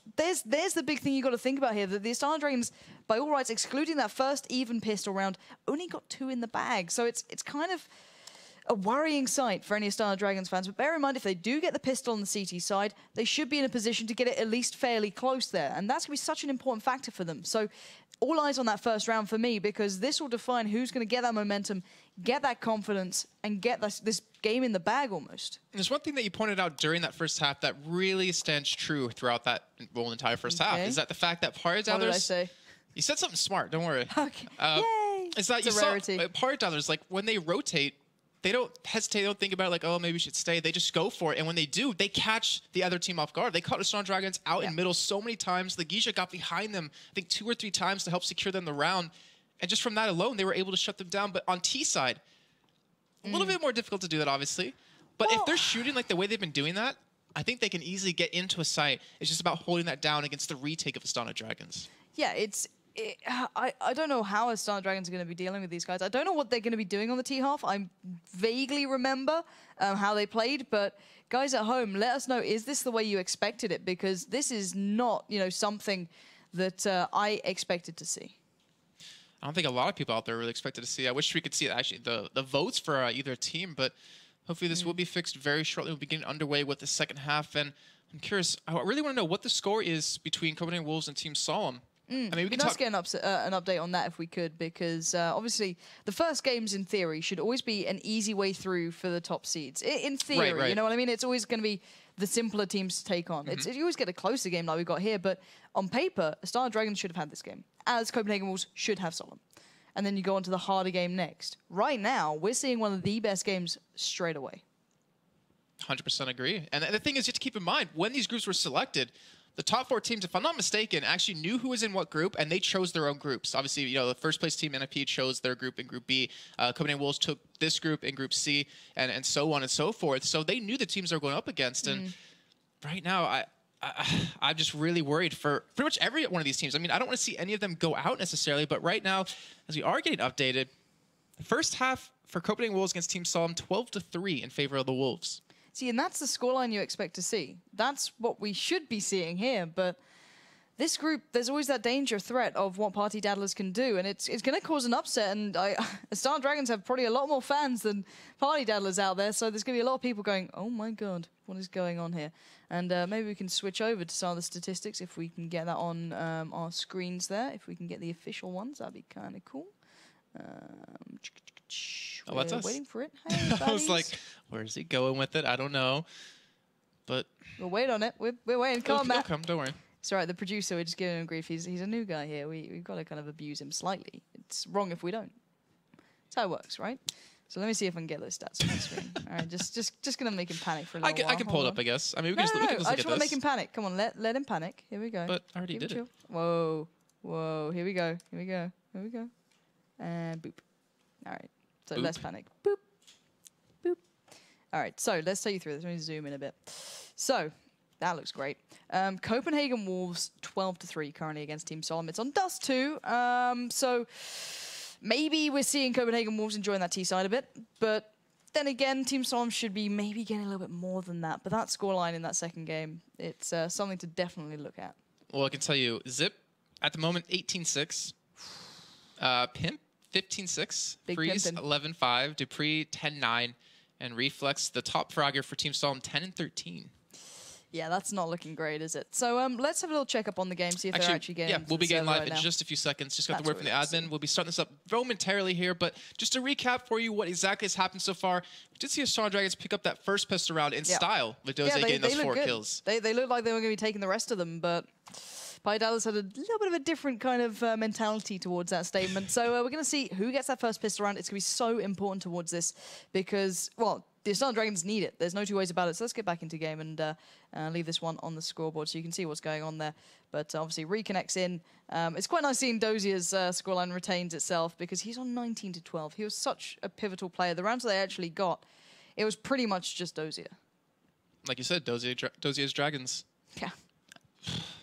Speaker 2: there's the big thing you got to think about here, that the Astana Dragons, by all rights, excluding that first even pistol round, only got 2 in the bag. So it's kind of a worrying sight for any Astana Dragons fans. But bear in mind, if they do get the pistol on the CT side, they should be in a position to get it at least fairly close there. And that's going to be such an important factor for them. So all eyes on that first round for me, because this will define who's going to get that momentum, get that confidence, and get this game in the bag almost.
Speaker 1: There's one thing that you pointed out during that first half that really stands true throughout that entire first half, is that the fact that
Speaker 2: What did I say?
Speaker 1: You said something smart, don't worry.
Speaker 2: Okay. Yay!
Speaker 1: Is that
Speaker 2: It's a rarity.
Speaker 1: Paradellers, like when they rotate, they don't hesitate, they don't think about it like, oh, maybe we should stay. They just go for it. And when they do, they catch the other team off guard. They caught the Astana Dragons out in middle so many times. The Legisha got behind them, I think 2 or 3 times to help secure them the round. And just from that alone, they were able to shut them down. But on T side, a little bit more difficult to do that, obviously. But if they're shooting like the way they've been doing that, I think they can easily get into a site. It's just about holding that down against the retake of Astana Dragons.
Speaker 2: Yeah, I don't know how Astana Dragons are going to be dealing with these guys. I don't know what they're going to be doing on the T half. I vaguely remember how they played, but guys at home, let us know, is this the way you expected it? Because this is not, something that I expected to see.
Speaker 1: I don't think a lot of people out there really expected to see. I wish we could see actually the votes for either team, but hopefully this will be fixed very shortly. We'll be getting underway with the second half, and I'm curious. I really want to know what the score is between Copenhagen Wolves and Team Solemn. I mean, we can
Speaker 2: get an update on that if we could, because obviously the first games in theory should always be an easy way through for the top seeds. In theory,
Speaker 1: right.
Speaker 2: You know what I mean? It's always going to be the simpler teams to take on. You always get a closer game like we got here, but on paper, Astana Dragons should have had this game, as Copenhagen Wolves should have Solemn. And then you go on to the harder game next. Right now, we're seeing one of the best games straight away.
Speaker 1: 100% agree. And the thing is, you have to keep in mind, when these groups were selected, the top 4 teams, if I'm not mistaken, actually knew who was in what group, and they chose their own groups. Obviously, the first place team, NFP, chose their group in Group B. Copenhagen Wolves took this group in Group C, and so on and so forth. So they knew the teams they were going up against. And right now, I'm just really worried for pretty much every one of these teams. I mean, I don't want to see any of them go out necessarily, but right now, as we are getting updated, the first half for Copenhagen Wolves against Team Solemn, 12-3 in favor of the Wolves.
Speaker 2: See, and that's the scoreline you expect to see. That's what we should be seeing here, but this group, there's always that danger threat of what Party Daddlers can do, and it's going to cause an upset, and Astana Dragons have probably a lot more fans than Party Daddlers out there, so there's going to be a lot of people going, oh my god, what is going on here? And maybe we can switch over to some of the statistics if we can get that on our screens there. If we can get the official ones, that'd be kind of cool.
Speaker 1: That's us.
Speaker 2: Waiting for it. Hey,
Speaker 1: I was like, where's he going with it? I don't know. But
Speaker 2: we'll wait on it. We're waiting. Come on, Matt.
Speaker 1: Come, don't worry.
Speaker 2: It's all right. The producer, we're just giving him grief. He's a new guy here. We've got to kind of abuse him slightly. It's wrong if we don't. That's how it works, right? So let me see if I can get those stats on the screen. All right, just gonna make him panic for a little while.
Speaker 1: I can pull it up, I guess. I mean, we can just look
Speaker 2: I
Speaker 1: at
Speaker 2: just
Speaker 1: this.
Speaker 2: want to make him panic. Come on, let him panic. Here we go.
Speaker 1: But I already did it.
Speaker 2: Whoa. Here we go. And boop. All right. So
Speaker 1: Boop.
Speaker 2: less panic. Boop. All right. So let's take you through this. Let me zoom in a bit. So that looks great. Copenhagen Wolves 12-3 currently against Team Solemn. It's on Dust 2. So maybe we're seeing Copenhagen Wolves enjoying that T side a bit, but then again, Team Solemn should be maybe getting a little bit more than that. But that scoreline in that second game, it's something to definitely look at.
Speaker 1: Well, I can tell you, Zip at the moment 18-6, Pimp 15-6, Freeze 11-5, Dupree 10-9, and Reflex, the top fragger for Team Solemn, 10-13.
Speaker 2: Yeah, that's not looking great, is it? So let's have a little check-up on the game, see if they're actually getting.
Speaker 1: Yeah, we'll be getting live in just a few seconds. Just got the word from the admin. We'll be starting this up momentarily here, but just to recap for you what exactly has happened so far, we did see Astana Dragons pick up that first pistol round in style with Doze getting those 4 kills.
Speaker 2: They looked like they were going to be taking the rest of them, but Party Daddlers had a little bit of a different kind of mentality towards that statement. So we're going to see who gets that first pistol round. It's going to be so important towards this because, well, the Astana Dragons need it. There's no two ways about it. So let's get back into game and leave this one on the scoreboard so you can see what's going on there. But obviously reconnects in. It's quite nice seeing Dozier's scoreline retains itself because he's on 19-12. He was such a pivotal player. The rounds they actually got, it was pretty much just Dozier.
Speaker 1: Like you said, Dozier's Dragons.
Speaker 2: Yeah.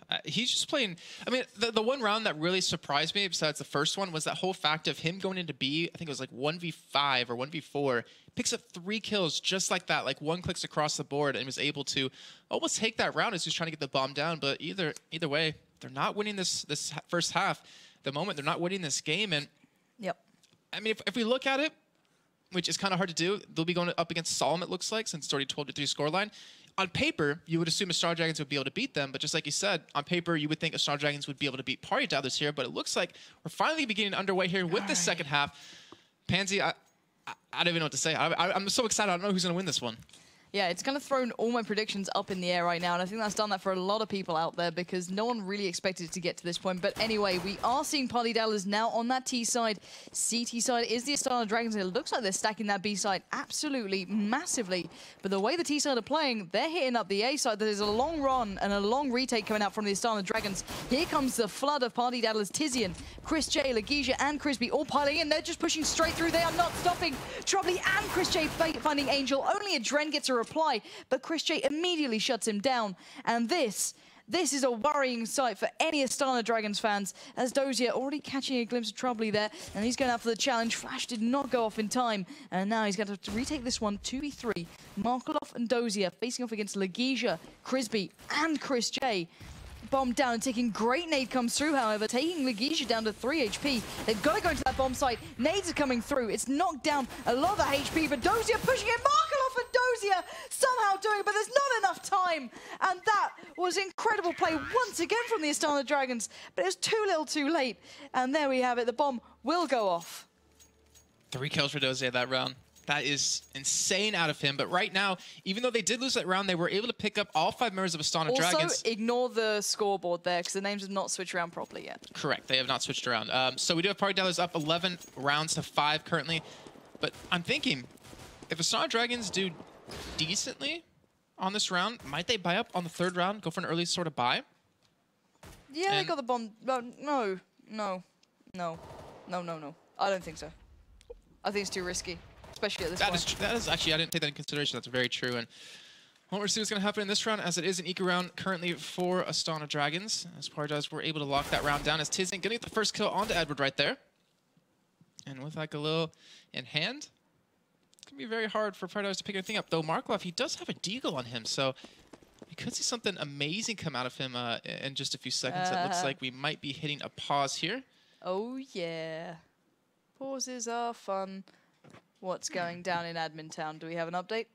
Speaker 1: He's just playing. I mean, the one round that really surprised me, besides the first one, was that whole fact of him going into B. I think it was like 1v5 or 1v4. Picks up 3 kills just like that, like 1 clicks across the board, and was able to almost take that round as he's trying to get the bomb down. But either way, they're not winning this first half. At the moment, they're not winning this game. And
Speaker 2: Yep.
Speaker 1: I mean, if we look at it, which is kind of hard to do, they'll be going up against Solemn, it looks like, since it's already 12-3 scoreline. On paper, you would assume Star Dragons would be able to beat them, but just like you said, on paper, you would think Star Dragons would be able to beat Party Doubters here, but it looks like we're finally beginning underway here with the second half. Pansy, I don't even know what to say. I'm so excited. I don't know who's going to win this one.
Speaker 2: Yeah, it's kind of thrown all my predictions up in the air right now, and I think that's done that for a lot of people out there because no one really expected it to get to this point. But anyway, we are seeing Party Doubters now on that T side. CT side is the Astana Dragons, and it looks like they're stacking that B side absolutely massively. But the way the T side are playing, they're hitting up the A side. There's a long run and a long retake coming out from the Astana Dragons. Here comes the flood of Party Doubters. Tizian, Chris J, Legesia, and Crispy all piling in. They're just pushing straight through. They are not stopping. Troubly and Chris J finding Angel. Only a Dren gets a reply, but Chris J immediately shuts him down. And this is a worrying sight for any Astana Dragons fans, as Dozier already catching a glimpse of Troubly there, and he's going out for the challenge. Flash did not go off in time, and now he's going to have to retake this one 2v3. Markelov and Dozier facing off against Legesia, Crispy, and Chris J. Bomb down and taking great nade comes through, however, taking Legesia down to 3 HP. They've got to go into that bomb site. Nades are coming through. It's knocked down a lot of the HP, but Dozier pushing it. Markelov and Dozier somehow doing it, but there's not enough time. And that was incredible play once again from the Astana Dragons, but it was too little too late. And there we have it. The bomb will go off.
Speaker 1: 3 kills for Dozier that round. That is insane out of him. But right now, even though they did lose that round, they were able to pick up all 5 members of Astana Dragons.
Speaker 2: Also, ignore the scoreboard there, because the names have not switched around properly yet.
Speaker 1: Correct. They have not switched around. So we do have Party Doubters up 11 rounds to 5 currently. But I'm thinking, if Astana Dragons do decently on this round, might they buy up on the 3rd round, go for an early sort of buy?
Speaker 2: Yeah, they got the bomb. No. I don't think so. I think it's too risky. Especially at this point.
Speaker 1: That is actually, I didn't take that into consideration. That's very true. And what we're seeing is going to happen in this round, as it is an eco round currently for Astana Dragons. As Party Doubters were able to lock that round down, as Tizian going to get the first kill onto Edward right there. And with like a little in hand, it's going to be very hard for Party Doubters to pick anything up. Though Markelov, he does have a deagle on him, so we could see something amazing come out of him in just a few seconds. It looks like we might be hitting a pause here.
Speaker 2: Oh yeah, pauses are fun. What's going down in Admin Town? Do we have an update?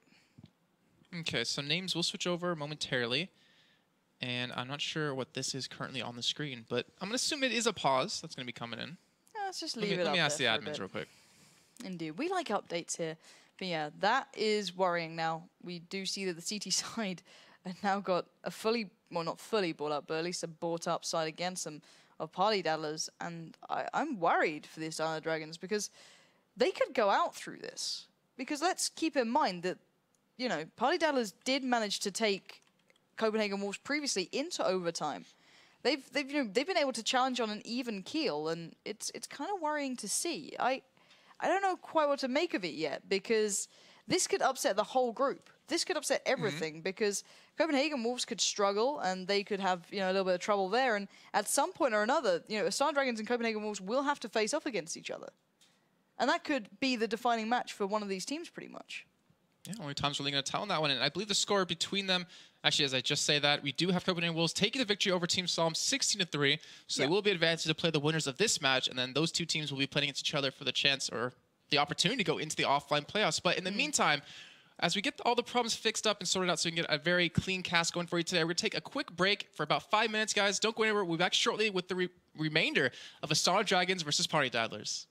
Speaker 1: Okay, so names will switch over momentarily. And I'm not sure what this is currently on the screen, but I'm going to assume it is a pause that's going to be coming in.
Speaker 2: Yeah, let's just leave it up.
Speaker 1: Let me ask the admins real quick.
Speaker 2: Indeed. We like updates here. But yeah, that is worrying now. We do see that the CT side have now got a fully, well, not fully bought up, but at least a bought up side against them of Party Doubters. And I'm worried for the Astana Dragons because they could go out through this. Because let's keep in mind that, you know, Party Doubters did manage to take Copenhagen Wolves previously into overtime. They've been able to challenge on an even keel, and it's kind of worrying to see. I don't know quite what to make of it yet, because this could upset the whole group. This could upset everything, because Copenhagen Wolves could struggle, and they could have, you know, a little bit of trouble there. And at some point or another, you know, Astana Dragons and Copenhagen Wolves will have to face off against each other. And that could be the defining match for one of these teams, pretty much.
Speaker 1: Yeah, only time's really going to tell on that one. And I believe the score between them, actually, as I just say that, we do have Copenhagen Wolves taking the victory over Team Solemn 16-3. So they will be advanced to play the winners of this match. And then those two teams will be playing against each other for the chance or the opportunity to go into the offline playoffs. But in the meantime, as we get all the problems fixed up and sorted out so we can get a very clean cast going for you today, we're going to take a quick break for about 5 minutes, guys. Don't go anywhere. We'll be back shortly with the remainder of Astana Dragons versus Party Doubters.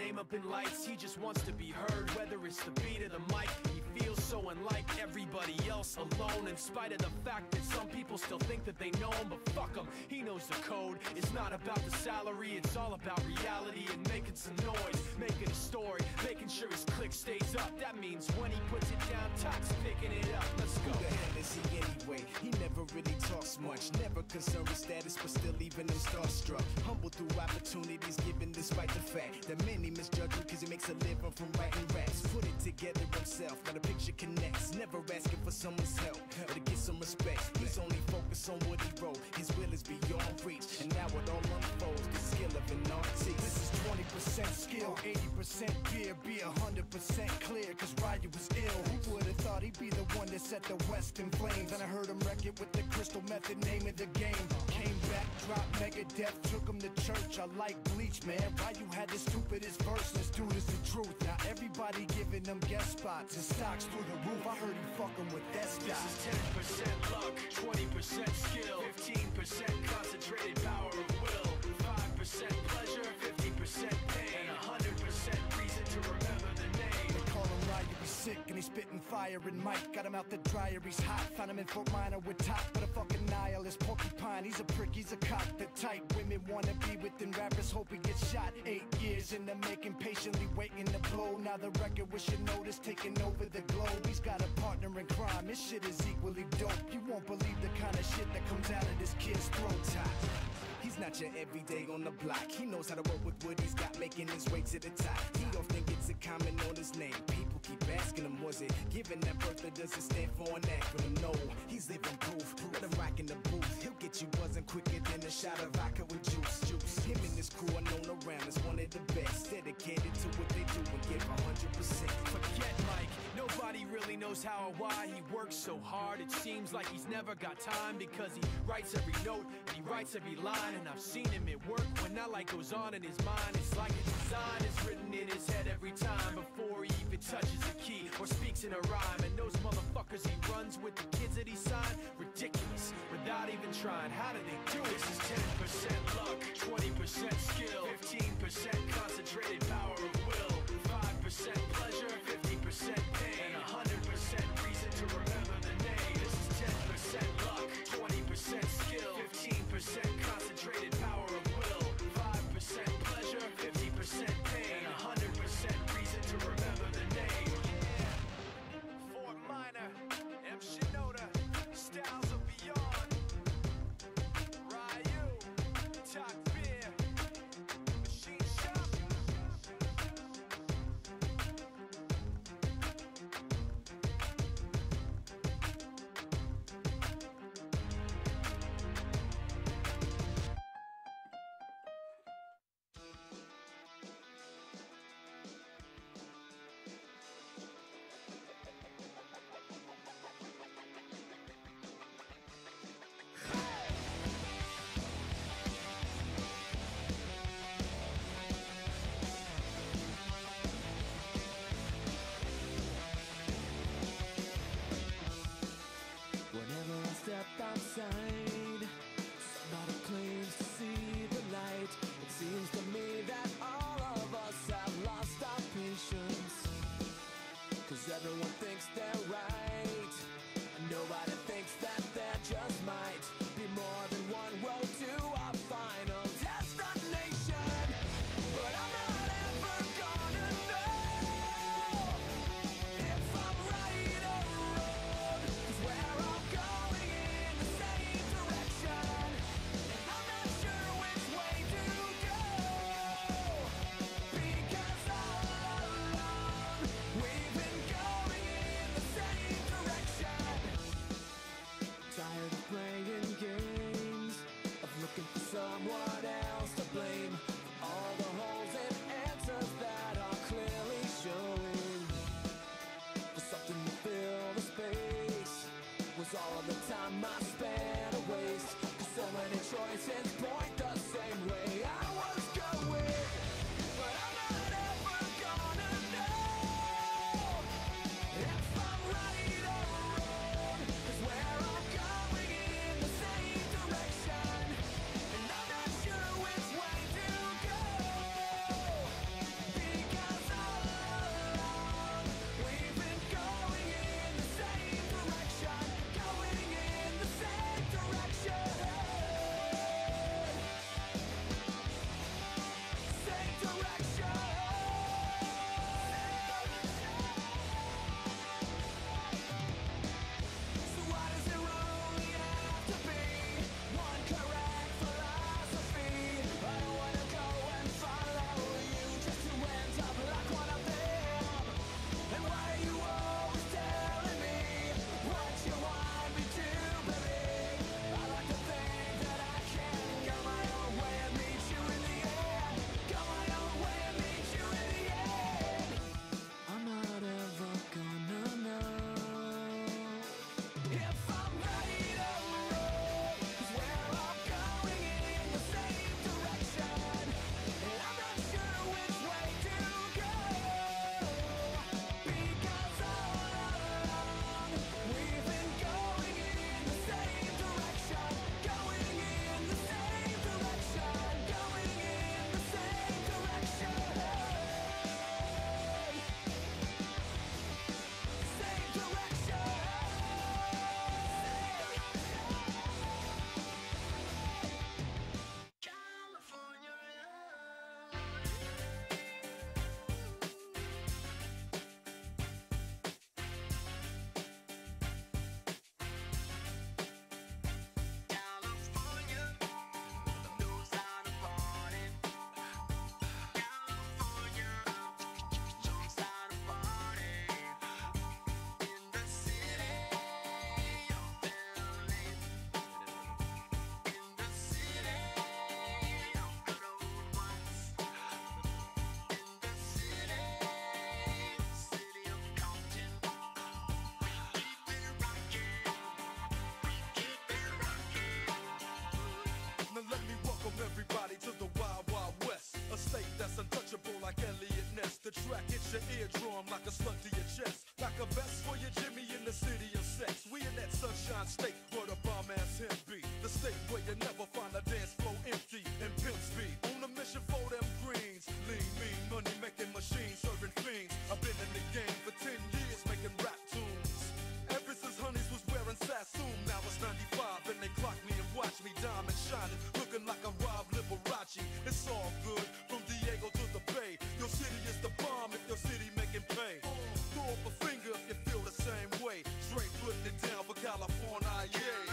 Speaker 3: name up in lights. He just wants to be heard, whether it's the beat or the mic. He feels so unlike everybody else, alone, in spite of the fact that some people still think that they know him. But fuck him, he knows the code. It's not about the salary, it's all about reality and making some noise, making a story, making sure his click stays up. That means when he puts it down, Tox picking it up. Let's go.
Speaker 4: Who the hell is he anyway? He never really talks much, never concerned with status, but still leaving him starstruck. Humble through opportunities given despite the fact that many misjudge him because he makes a living from writing raps. Put it together himself, now the picture connects. Never asking for someone's help or to get some respect. He's only focused on what he wrote. His will is beyond reach, and now it all unfolds. The skill of an artist.
Speaker 5: This is 20% skill, 80% fear. Be 100% clear, cause Ryu was ill. Who would've thought he'd be the one that set the West in flames? And I heard him wreck it with the Crystal Method, name of the game. Came back, dropped Megadeth, took him to church. I like Bleach, man. Ryu had the stupidest verse, this dude is the truth. Now everybody giving them guest spots and stocks through the roof. I heard he fucking with that stock.
Speaker 3: This is 10% luck, 20% skill, 15% concentrated power of will, 5% pleasure, 50% pain, and 100% reason to remember the name.
Speaker 5: They call him Ryu, he's sick and he's spitting fire and Mike got him out the dryer, he's hot. Found him in Fort Minor with top, but a fucking nihilist porcupine. He's a prick, he's a cock. The type women wanna be within rappers, hope he gets shot. 8 years in the making, patiently waiting to blow. Now the record with your notice taking over the globe. He's got a partner in crime, his shit is equally dope. You won't believe the kind of shit that comes out of this kid's throat.
Speaker 4: He's not your everyday on the block. He knows how to work with what he's got, making his way to the top. He often gets a comment on his name. People keep asking him, was it given that birth or does it stand for an acronym? No, he's living proof. Let him rock in the booth. He'll get you buzzing quicker than a shot of vodka with juice. Him and his crew are known around as one of the best. Dedicated to what they do and give 100%.
Speaker 3: Forget Mike, nobody really knows how or why he works so hard. It seems like he's never got time because he writes every note and he writes every line. And I've seen him at work when that light goes on in his mind. It's like a design is written in his head every time before he even touches a key or speaks in a rhyme. And those motherfuckers he runs with, the kids that he signed, ridiculous, without even trying. How do they do it? This is 10% luck, 20% skill, 15% concentrated power of will, 5% pleasure, 50% pain, and 100% reason to remember the name. This is 10% luck, 20% skill, 15% concentrated power of will, 5% pleasure, 50% pain, and 100% reason to remember the name. Yeah. Fort Minor, M. Shinoda, Styles of Beyond, Ryu, Talk Beer.
Speaker 6: pierce your eardrum like a slug to your chest. Like a vest for your Jimmy in the city of sex. We in that sunshine state where the bomb ass him be. The state where you never find a dance floor empty and pimp speed. On a mission for them greens. Lean, mean, money making machines, serving fiends. I've been in the game for 10 years making rap tunes. Ever since Honeys was wearing Sassoon, now it's 95 and they clock me and watch me diamond shining, looking like a Rob Liberace. It's all good from Diego to the Bay. Your city is the bomb if your city making pay. Throw up a finger if you feel the same way. Straight putting it down for California, yeah.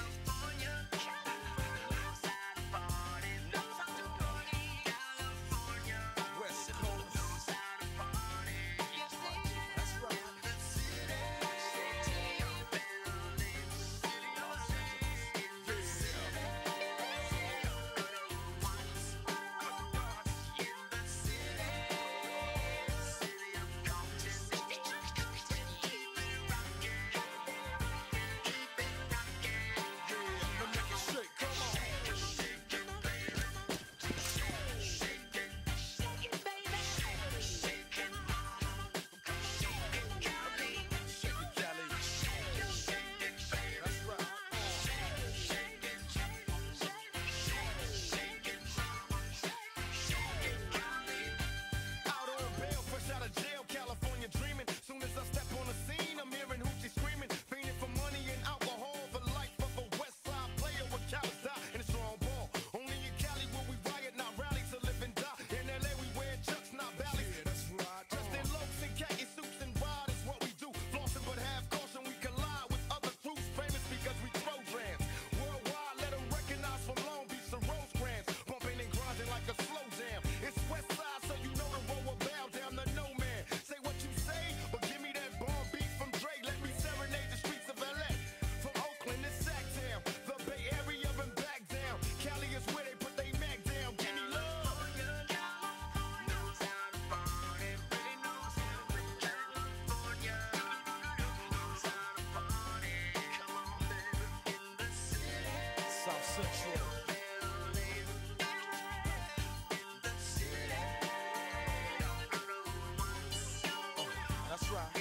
Speaker 6: That's right.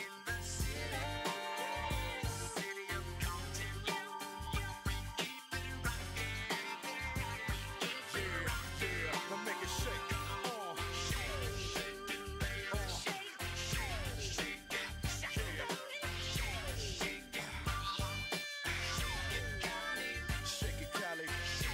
Speaker 6: Shake it, Cali.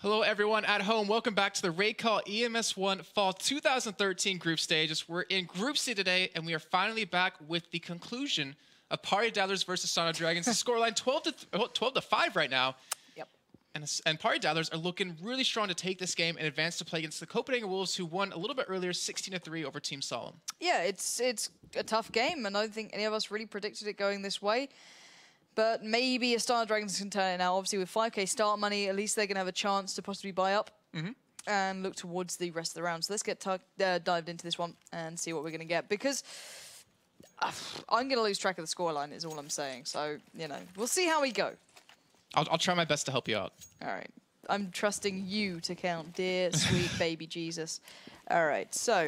Speaker 1: Hello, everyone at home. Welcome back to the Raycall EMS1 Fall 2013 group stages. We're in Group C today, and we are finally back with the conclusion of Party Dialers versus Astana Dragons. The scoreline 12 to 5 right now.
Speaker 2: Yep.
Speaker 1: And Party Dialers are looking really strong to take this game and advance to play against the Copenhagen Wolves, who won a little bit earlier, 16-3 over Team Solemn.
Speaker 2: Yeah, it's a tough game, and I don't think any of us really predicted it going this way. But maybe Astana Dragons can turn it now. Obviously, with 5k start money, at least they're going to have a chance to possibly buy up and look towards the rest of the round. So let's get dived into this one and see what we're going to get. Because I'm going to lose track of the scoreline is all I'm saying. So, you know, we'll see how we go.
Speaker 1: I'll try my best to help you out.
Speaker 2: All right. I'm trusting you to count, dear, sweet baby Jesus. All right, so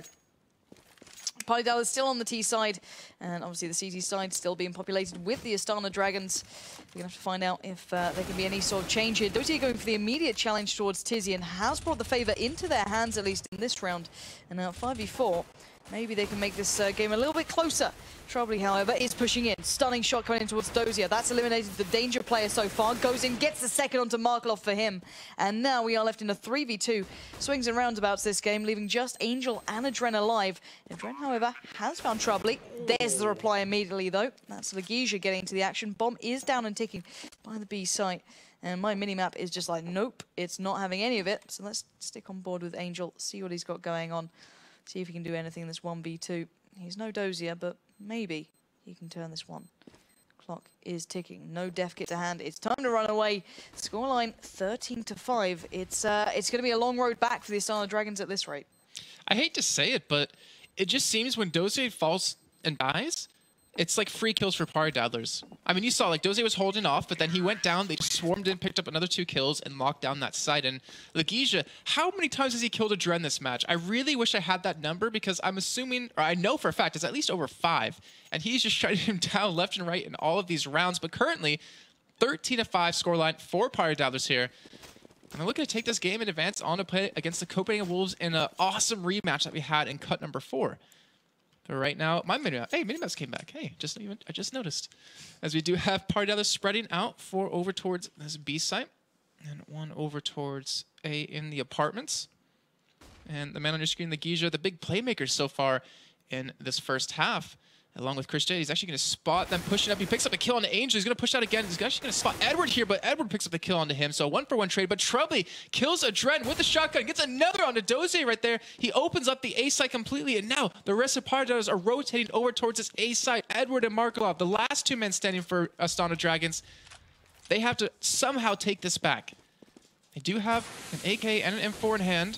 Speaker 2: Party Dialers still on the T side, and obviously the CT side still being populated with the Astana Dragons. We're going to have to find out if there can be any sort of change here. Doty going for the immediate challenge towards Tizian has brought the favor into their hands, at least in this round. And now 5v4, maybe they can make this game a little bit closer. Troubly, however, is pushing in. Stunning shot coming in towards Dozier. That's eliminated the danger player so far. Goes in, gets the second onto Markelov for him. And now we are left in a 3v2. Swings and roundabouts this game, leaving just Angel and Adren alive. Adren, however, has found Troubly. There's the reply immediately, though. That's Legija getting into the action. Bomb is down and ticking by the B site. And my minimap is just like, nope, it's not having any of it. So let's stick on board with Angel, see what he's got going on. See if he can do anything in this 1v2. He's no Dozier, but maybe he can turn this one. Clock is ticking. No death kit to hand. It's time to run away. Scoreline 13-5. It's going to be a long road back for the Astana Dragons at this rate.
Speaker 1: I hate to say it, but it just seems when Dozier falls and dies, it's like free kills for Party Dialers. I mean, you saw, like, Dozier was holding off, but then he went down, they swarmed in, picked up another 2 kills, and locked down that site. And Legija, how many times has he killed Adren this match? I really wish I had that number, because I'm assuming, or I know for a fact, it's at least over 5. And he's just shutting him down left and right in all of these rounds. But currently, 13-5 scoreline for Party Dialers here. And they're looking to take this game in advance on to play against the Copenhagen Wolves in an awesome rematch that we had in cut number 4. But right now, my minimap, hey, minimaps came back. Hey, I just noticed. As we do have Party Dialers spreading out, 4 over towards this B site, and 1 over towards A in the apartments. And the man on your screen, Legija, the big playmakers so far in this first half. Along with Chris J, he's actually going to spot them pushing up. He picks up a kill on the Angel. He's going to push out again. He's actually going to spot Edward here, but Edward picks up the kill onto him. So 1-for-1 trade, but Troubly kills Adren with the shotgun. Gets another onto Dozier right there. He opens up the A site completely, and now the rest of Party Dialers are rotating over towards this A site. Edward and Markelov, the last 2 men standing for Astana Dragons. They have to somehow take this back. They do have an AK and an M4 in hand,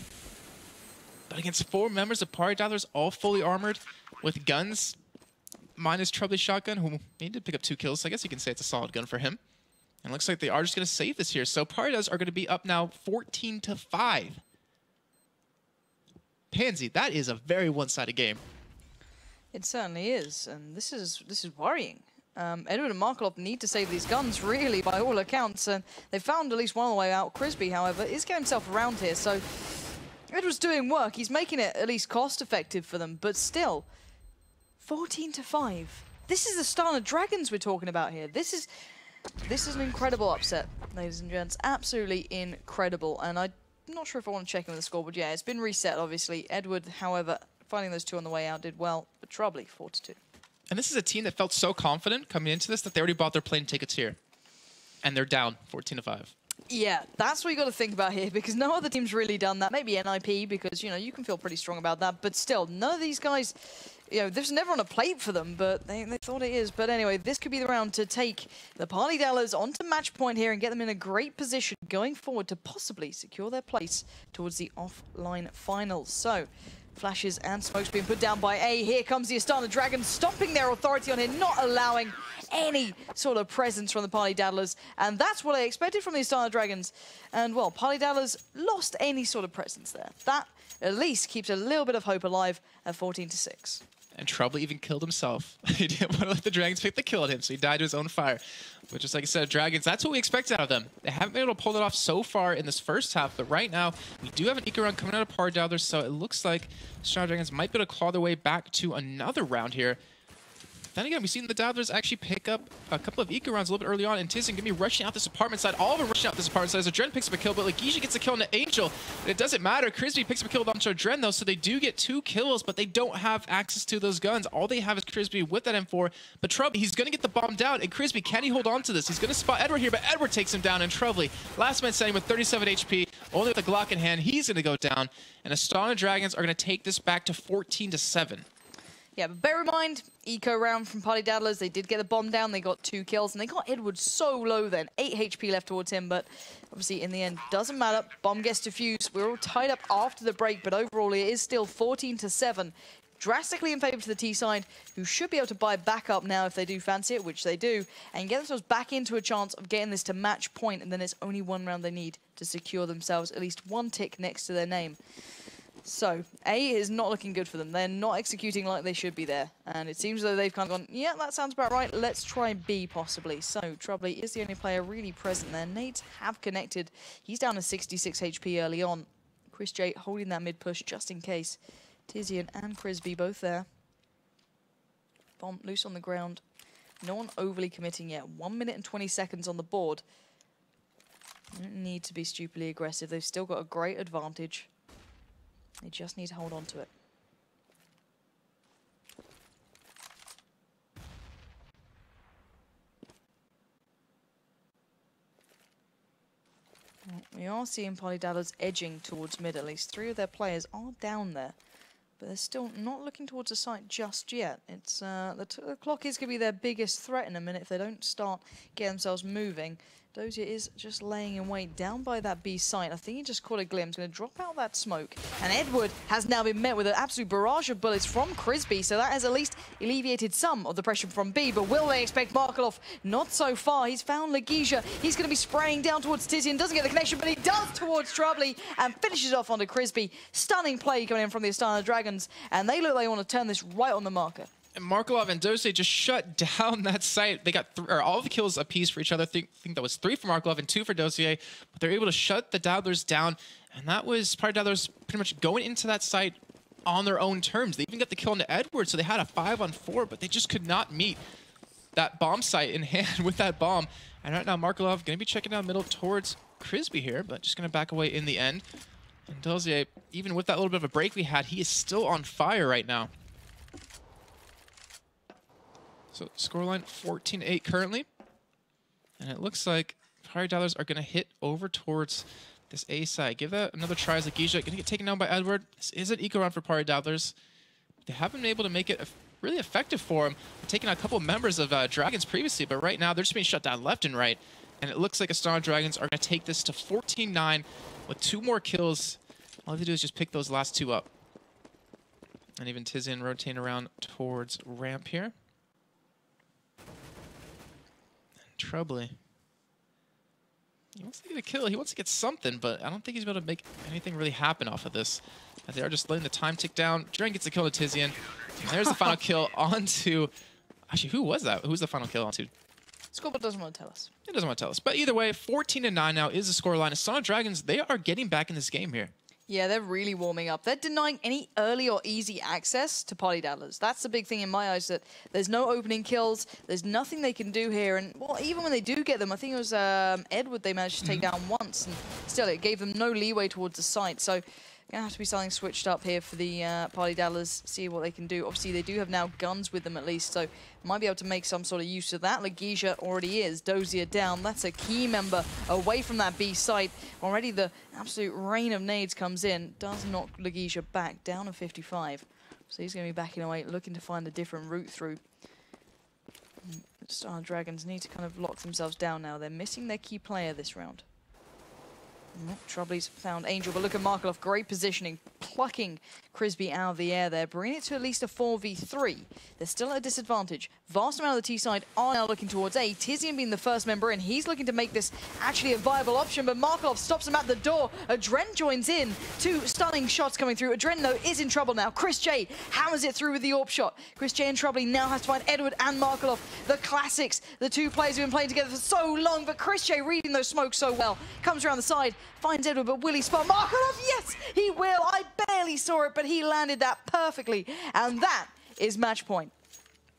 Speaker 1: but against 4 members of Party Dialers, all fully armored with guns, minus Troubly's shotgun, who he did pick up 2 kills, so I guess you can say it's a solid gun for him. And it looks like they are just going to save this here. So Party Dialers are going to be up now 14-5. Pansy, that is a very one-sided game.
Speaker 2: It certainly is, and this is worrying. Edward and Markelov need to save these guns, really, by all accounts, and they found at least one on the way out. Crisby, however, is getting himself around here, so Edward's doing work. He's making it at least cost-effective for them, but still, 14-5. This is the Astana Dragons we're talking about here. This is an incredible upset, ladies and gents. Absolutely incredible. And I'm not sure if I want to check in with the scoreboard. Yeah, it's been reset, obviously. Edward, however, finding those 2 on the way out did well, but Troubly, 4-2.
Speaker 1: And this is a team that felt so confident coming into this that they already bought their plane tickets here. And they're down 14-5.
Speaker 2: Yeah, that's what you got to think about here, because no other team's really done that. Maybe NIP, because, you know, you can feel pretty strong about that. But still, none of these guys, you know, this was never on a plate for them, but they thought it is. But anyway, this could be the round to take the Party Dialers onto match point here and get them in a great position going forward to possibly secure their place towards the offline finals. So, flashes and smokes being put down by A. Here comes the Astana Dragons, stomping their authority on him, not allowing any sort of presence from the Party Dialers. And that's what I expected from the Astana Dragons. And, well, Party Dialers lost any sort of presence there. That at least keeps a little bit of hope alive at 14-6.
Speaker 1: And Troubly even killed himself. He didn't want to let the Dragons pick the kill on him, so he died to his own fire. But just like I said, Dragons, that's what we expect out of them. They haven't been able to pull it off so far in this first half, but right now, we do have an eco round coming out of Party Dialers, so it looks like Astana Dragons might be able to claw their way back to another round here. Then again, we've seen the Dazzlers actually pick up a couple of eco rounds a little bit early on, and Tizian gonna be rushing out this apartment side. All of them rushing out this apartment side as Adren picks up a kill, but Legisha gets a kill on the Angel. And it doesn't matter. Crisby picks up a kill onto Adren, though, so they do get 2 kills, but they don't have access to those guns. All they have is Crisby with that M4. But Trubly, he's gonna get the bomb down, and Crisby, can he hold on to this? He's gonna spot Edward here, but Edward takes him down, and Trubly, last man standing with 37 HP, only with a Glock in hand, he's gonna go down. And Astana Dragons are gonna take this back to 14-7.
Speaker 2: Yeah, but bear in mind, eco round from Party Dazzlers, they did get the bomb down, they got 2 kills, and they got Edward so low then, 8 HP left towards him, but obviously in the end, doesn't matter, bomb gets defused, we're all tied up after the break, but overall it is still 14-7, drastically in favor to the T side, who should be able to buy back up now if they do fancy it, which they do, and get themselves back into a chance of getting this to match point, and then it's only 1 round they need to secure themselves at least 1 tick next to their name. So, A is not looking good for them. They're not executing like they should be there. And it seems as though they've kind of gone, yeah, that sounds about right. Let's try B, possibly. So, Trubly is the only player really present there. Nades have connected. He's down to 66 HP early on. Chris J holding that mid push just in case. Tizian and Crisby both there. Bomb loose on the ground. No one overly committing yet. 1 minute and 20 seconds on the board. They don't need to be stupidly aggressive. They've still got a great advantage. They just need to hold on to it. Well, we are seeing Party Dazzlers edging towards mid at least. 3 of their players are down there, but they're still not looking towards the site just yet. It's the clock is going to be their biggest threat in a minute if they don't start getting themselves moving. Dozier is just laying in wait down by that B site. I think he just caught a glimpse, going to drop out that smoke. And Edward has now been met with an absolute barrage of bullets from Crisby, so that has at least alleviated some of the pressure from B. But will they expect Markelov? Not so far. He's found Legisha. He's going to be spraying down towards Tizian. Doesn't get the connection, but he does towards Trubly and finishes off onto Crisby. Stunning play coming in from the Astana Dragons, and they look like they want to turn this right on the marker.
Speaker 1: And Markelov and Dozier just shut down that site. They got all the kills apiece for each other. I think that was 3 for Markelov and 2 for Dozier. But they're able to shut the Dazzlers down. And that was Party Dazzlers pretty much going into that site on their own terms. They even got the kill into Edward, so they had a 5-on-4, but they just could not meet that bomb site in hand with that bomb. And right now, Markelov going to be checking down middle towards Crisby here, but just going to back away in the end. And Dozier, even with that little bit of a break we had, he is still on fire right now. So scoreline 14-8 currently. And it looks like Party Dazzlers are going to hit over towards this A side. Give that another try as Legisha. Going to get taken down by Edward. This is an eco round for Party Dazzlers. They haven't been able to make it really effective for him. They're taking out a couple of members of Dragons previously, but right now they're just being shut down left and right. And it looks like Astana Dragons are going to take this to 14-9 with 2 more kills. All they have to do is just pick those last 2 up. And even Tizian rotating around towards ramp here. Trubly. He wants to get a kill. He wants to get something, but I don't think he's able to make anything really happen off of this. As they are just letting the time tick down. Dren gets a kill to Tizian. And there's the final kill onto... Actually, who was that? Who's the final kill onto?
Speaker 2: Scoreboard doesn't want to tell us.
Speaker 1: It doesn't want to tell us. But either way, 14-9 now is the scoreline. Astana Dragons, they are getting back in this game here.
Speaker 2: Yeah, they're really warming up. They're denying any early or easy access to Party Dazzlers. That's the big thing in my eyes, that there's no opening kills. There's nothing they can do here. And, well, even when they do get them, I think it was Edward they managed to take down once. And still, it gave them no leeway towards the site. So, going to have to be something switched up here for the Party Dazzlers, see what they can do. Obviously, they do have now guns with them at least, so might be able to make some sort of use of that. Legisha already is. Dozier down. That's a key member away from that B site. Already the absolute rain of nades comes in. Does knock Legisha back down to 55. So he's going to be backing away, looking to find a different route through. Astana Dragons need to kind of lock themselves down now. They're missing their key player this round. Trubly's found Angel, but look at Markelov, great positioning, plucking Crisby out of the air there, bringing it to at least a 4v3. They're still at a disadvantage. Vast amount of the T side are now looking towards A. Tizian being the first member in, he's looking to make this actually a viable option, but Markelov stops him at the door. Adren joins in, 2 stunning shots coming through. Adren, though, is in trouble now. Chris J hammers it through with the AWP shot. Chris J and Trubly now has to find Edward and Markelov, the classics, the 2 players who've been playing together for so long, but Chris J reading those smokes so well, comes around the side, finds Edward, but will he spot Markelov? Yes, he will. I barely saw it, but he landed that perfectly. And that is match point.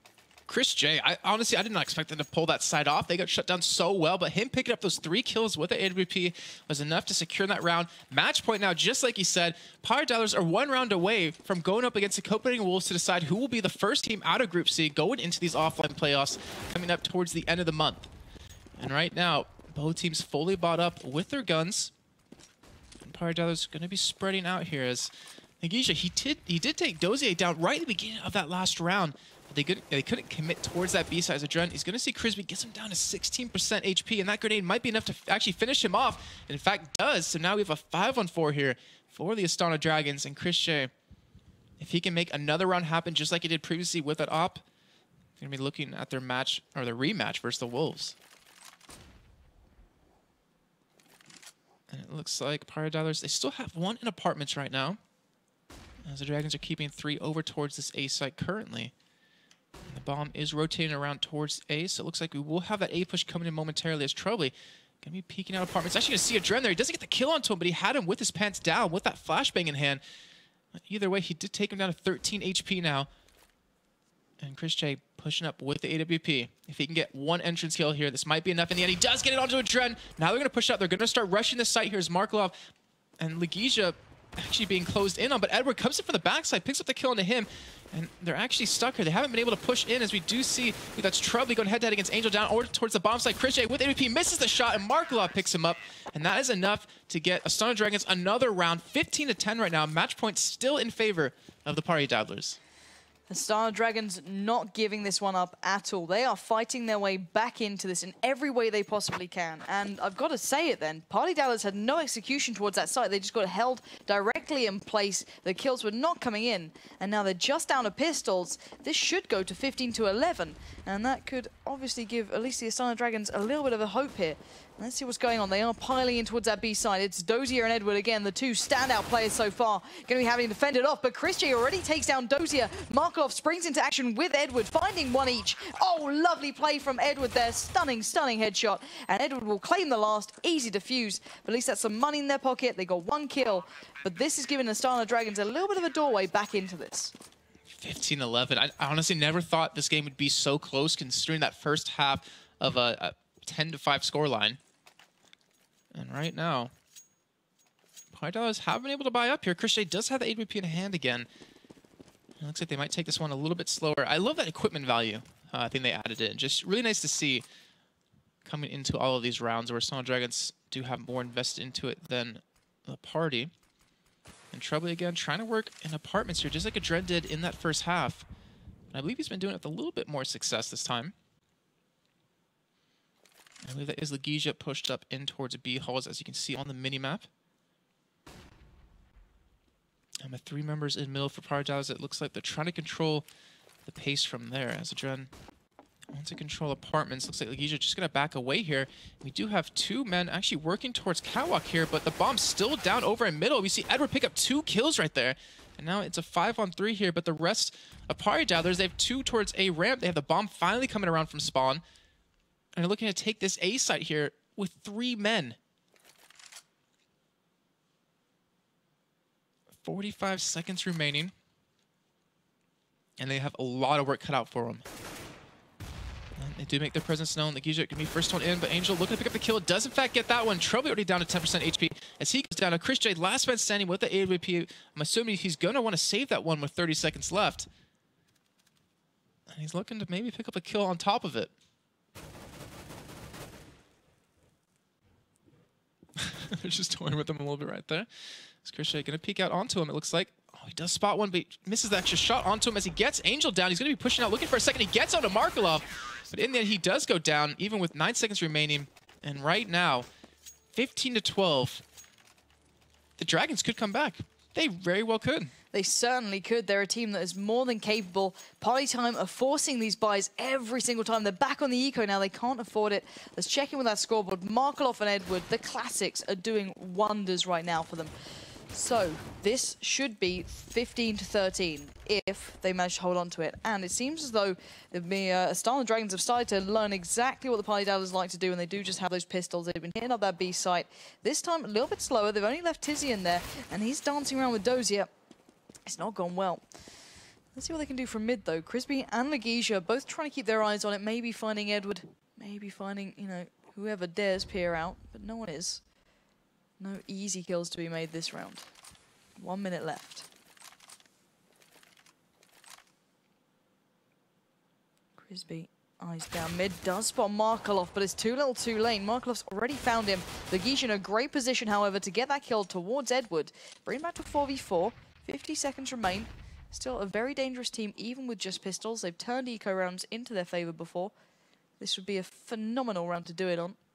Speaker 1: Chris J, I did not expect them to pull that side off. They got shut down so well, but him picking up those 3 kills with the AWP was enough to secure that round. Match point now, just like he said, Paradise are 1 round away from going up against the Copenhagen Wolves to decide who will be the first team out of Group C going into these offline playoffs coming up towards the end of the month. And right now, both teams fully bought up with their guns. And Paradise going to be spreading out here as Negisha, he did take Dozier down right at the beginning of that last round. They couldn't commit towards that B side. Adren, he's going to see Crisby gets him down to 16% HP, and that grenade might be enough to actually finish him off. And in fact, does. So now we have a 5-on-4 here for the Astana Dragons. And Chris J, if he can make another round happen just like he did previously with that op, they're going to be looking at their match, or their rematch versus the Wolves. And it looks like Paradise, they still have 1 in apartments right now, as the Dragons are keeping 3 over towards this A site currently. The bomb is rotating around towards A, so it looks like we will have that A push coming in momentarily as Troubley going to be peeking out apartments. Actually going to see Adren there. He doesn't get the kill onto him, but he had him with his pants down with that flashbang in hand. Either way, he did take him down to 13 HP now. And Chris J pushing up with the AWP. If he can get 1 entrance kill here, this might be enough in the end. He does get it onto Adren. Now they're going to push out. They're going to start rushing the site. Here's Markelov and Legisha actually being closed in on, but Edward comes in from the backside, picks up the kill onto him, and they're actually stuck here. They haven't been able to push in, as we do see that's Troubley going head-to-head against Angel down or towards the bomb site. Chris J with AWP misses the shot, and Markelov picks him up, and that is enough to get Astana Dragons another round. 15-10 right now. Match point still in favor of the Party Dabblers.
Speaker 2: The Astana Dragons not giving this one up at all. They are fighting their way back into this in every way they possibly can. And I've got to say it then, Party Dabblers had no execution towards that site. They just got held directly in place. The kills were not coming in. And now they're just down to pistols. This should go to 15-11. And that could obviously give at least the Astana Dragons a little bit of a hope here. Let's see what's going on. They are piling in towards that B side. It's Dozier and Edward again, the 2 standout players so far. Going to be having to fend it off, but Chris J already takes down Dozier. Markelov springs into action with Edward, finding 1 each. Oh, lovely play from Edward there. Stunning, stunning headshot. And Edward will claim the last. Easy defuse, but at least that's some money in their pocket. They got 1 kill, but this is giving the Astana Dragons a little bit of a doorway back into this.
Speaker 1: 15-11. I honestly never thought this game would be so close, considering that first half of a 10-5 scoreline. And right now, Paradise have been able to buy up here. Chris J does have the AWP in hand again. It looks like they might take this one a little bit slower. I love that equipment value. I think they added in. Just really nice to see coming into all of these rounds where Astana Dragons do have more invested into it than the party. And Troubley again trying to work in apartments here, just like Adren did in that first half. And I believe he's been doing it with a little bit more success this time. I believe that is Legisha pushed up in towards B halls, as you can see on the mini-map. And the 3 members in middle for Paradise. It looks like they're trying to control the pace from there, as Adren wants to control apartments. Looks like Legisha just going to back away here. We do have 2 men actually working towards Catwalk here, but the bomb's still down over in middle. We see Edward pick up 2 kills right there. And now it's a 5-on-3 here, but the rest of Paradise, they have 2 towards A ramp. They have the bomb finally coming around from spawn. And they're looking to take this A site here with 3 men. 45 seconds remaining. And they have a lot of work cut out for them. And they do make their presence known. The Legisha can be first one in, but Angel looking to pick up the kill. Does in fact get that one. Troubley already down to 10% HP as he goes down. Now Chris J, last man standing with the AWP. I'm assuming he's going to want to save that one with 30 seconds left. And he's looking to maybe pick up a kill on top of it. They're just toying with him a little bit right there. Is Chris J going to peek out onto him, it looks like. Oh, he does spot one, but he misses the extra shot onto him as he gets Angel down. He's going to be pushing out, looking for a second. He gets onto Markelov, but in the end, he does go down, even with 9 seconds remaining. And right now, 15-12, the Dragons could come back. They very well could.
Speaker 2: They certainly could. They're a team that is more than capable. Party Time are forcing these buys every single time. They're back on the eco now. They can't afford it. Let's check in with that scoreboard. Markelov and Edward, the classics, are doing wonders right now for them. So this should be 15-13 if they manage to hold on to it. And it seems as though the Astana Dragons have started to learn exactly what the Party Dabblers like to do, and they do just have those pistols. They've been hitting up that B site. This time a little bit slower. They've only left Tizzy in there, and he's dancing around with Dozier. It's not gone well. Let's see what they can do from mid, though. Crisby and Legesia both trying to keep their eyes on it, maybe finding Edward, maybe finding, you know, whoever dares peer out, but no one is. No easy kills to be made this round. 1 minute left. Crisby, eyes down mid, does spot Markelov, but it's too little too late. Markelov's already found him. Legesia in a great position, however, to get that kill towards Edward. Bring him back to 4v4. 50 seconds remain. Still a very dangerous team, even with just pistols. They've turned eco rounds into their favor before. This would be a phenomenal round to do it on.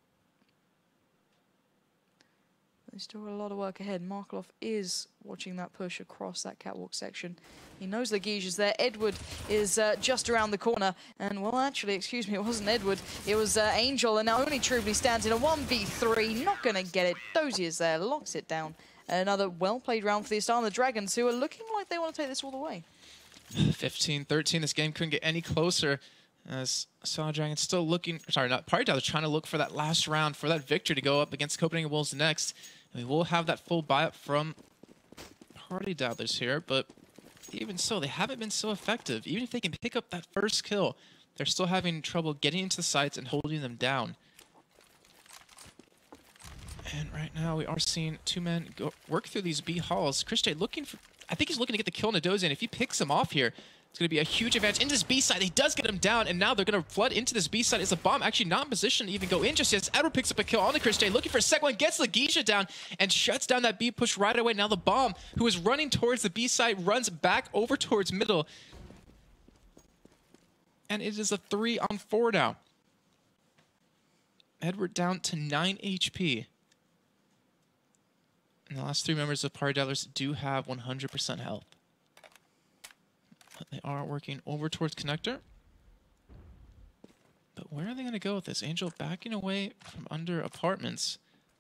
Speaker 2: There's still a lot of work ahead. Markelov is watching that push across that catwalk section. He knows Legesia's there. Edward is just around the corner. And, well, actually, excuse me, it wasn't Edward. It was Angel. And now only Trubley stands in a 1v3. Not going to get it. Dozier's there. Locks it down. Another well-played round for the Astana Dragons, who are looking like they want to take this all the way.
Speaker 1: 15-13. This game couldn't get any closer. As Astana Dragons still looking... Sorry, not Party Dollars, trying to look for that last round, for that victory to go up against Copenhagen Wolves next. And we will have that full buy-up from Party Dollars here, but even so, they haven't been so effective. Even if they can pick up that first kill, they're still having trouble getting into the sites and holding them down. And right now, we are seeing two men work through these B halls. Chris J looking for... I think he's looking to get the kill on Adozi, and if he picks him off here, it's going to be a huge advantage into this B side. He does get him down, and now they're going to flood into this B side. Is the bomb actually not in position to even go in just yet? Edward picks up a kill on the Chris J, looking for a second one, gets Legesia down, and shuts down that B push right away. Now the bomb, who is running towards the B side, runs back over towards middle. And it is a 3-on-4 now. Edward down to 9 HP. And the last three members of Party Dollars do have 100% health. But they are working over towards Connector. But where are they going to go with this? Angel backing away from under apartments.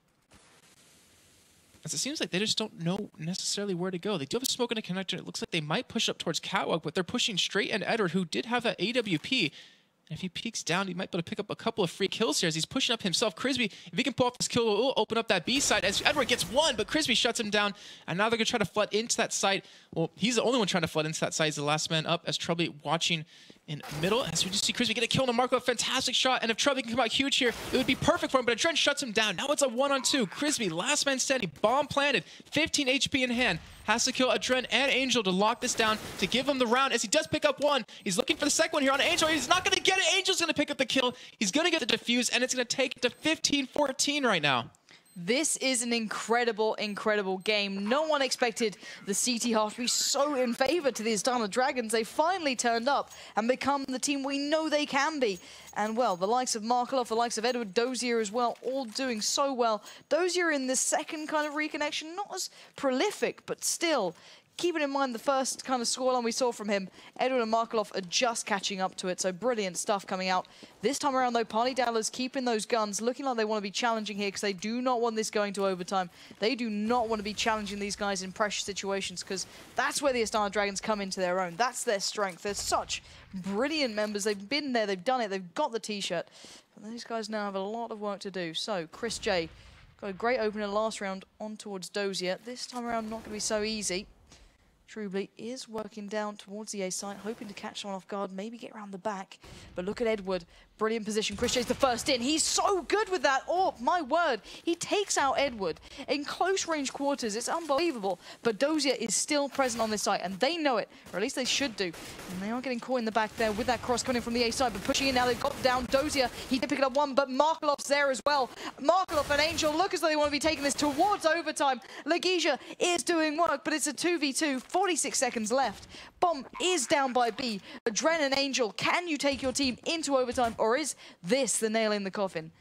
Speaker 1: As it seems like they just don't know necessarily where to go. They do have a smoke and a Connector. It looks like they might push up towards Catwalk, but they're pushing straight into Edward, who did have that AWP. And if he peeks down, he might be able to pick up a couple of free kills here as he's pushing up himself. Crisby, if he can pull off this kill, will open up that B side as Edward gets one, but Crisby shuts him down. And now they're going to try to flood into that site. Well, he's the only one trying to flood into that site. He's the last man up as Trubley watching in middle. As we just see Crisby get a kill on the Marco, a fantastic shot. And if Trubley can come out huge here, it would be perfect for him, but Adren shuts him down. Now it's a 1-on-2. Crisby, last man standing, bomb planted, 15 HP in hand. Has to kill Adren and Angel to lock this down, to give him the round as he does pick up one. He's looking for the second one here on Angel. He's not going to get it. Angel's going to pick up the kill. He's going to get the defuse, and it's going to take it to 15-14 right now.
Speaker 2: This is an incredible, incredible game. No one expected the CT half to be so in favor to the Astana Dragons. They finally turned up and become the team we know they can be. And, well, the likes of Markelov, the likes of Edward Dozier as well, all doing so well. Dozier in this second kind of reconnection, not as prolific, but still... Keeping in mind the first kind of scoreline we saw from him, Edward and Markelov are just catching up to it, so brilliant stuff coming out. This time around, though, Party Dollars keeping those guns, looking like they want to be challenging here because they do not want this going to overtime. They do not want to be challenging these guys in pressure situations because that's where the Astana Dragons come into their own. That's their strength. They're such brilliant members. They've been there, they've done it, they've got the T-shirt. But these guys now have a lot of work to do. So, Chris J got a great opener last round on towards Dozier. This time around, not going to be so easy. Trubley is working down towards the A site, hoping to catch someone off guard, maybe get around the back. But look at Edward. Brilliant position. Chris J's the first in. He's so good with that AWP, my word. He takes out Edward in close range quarters. It's unbelievable. But Dozier is still present on this site, and they know it, or at least they should do. And they are getting caught in the back there with that cross coming from the A side, but pushing in now. They've got down Dozier. He did pick it up one, but Markelov's there as well. Markelov and Angel look as though they want to be taking this towards overtime. Legesia is doing work, but it's a 2v2. 46 seconds left. Bomb is down by B. Adren and Angel, can you take your team into overtime, or is this the nail in the coffin?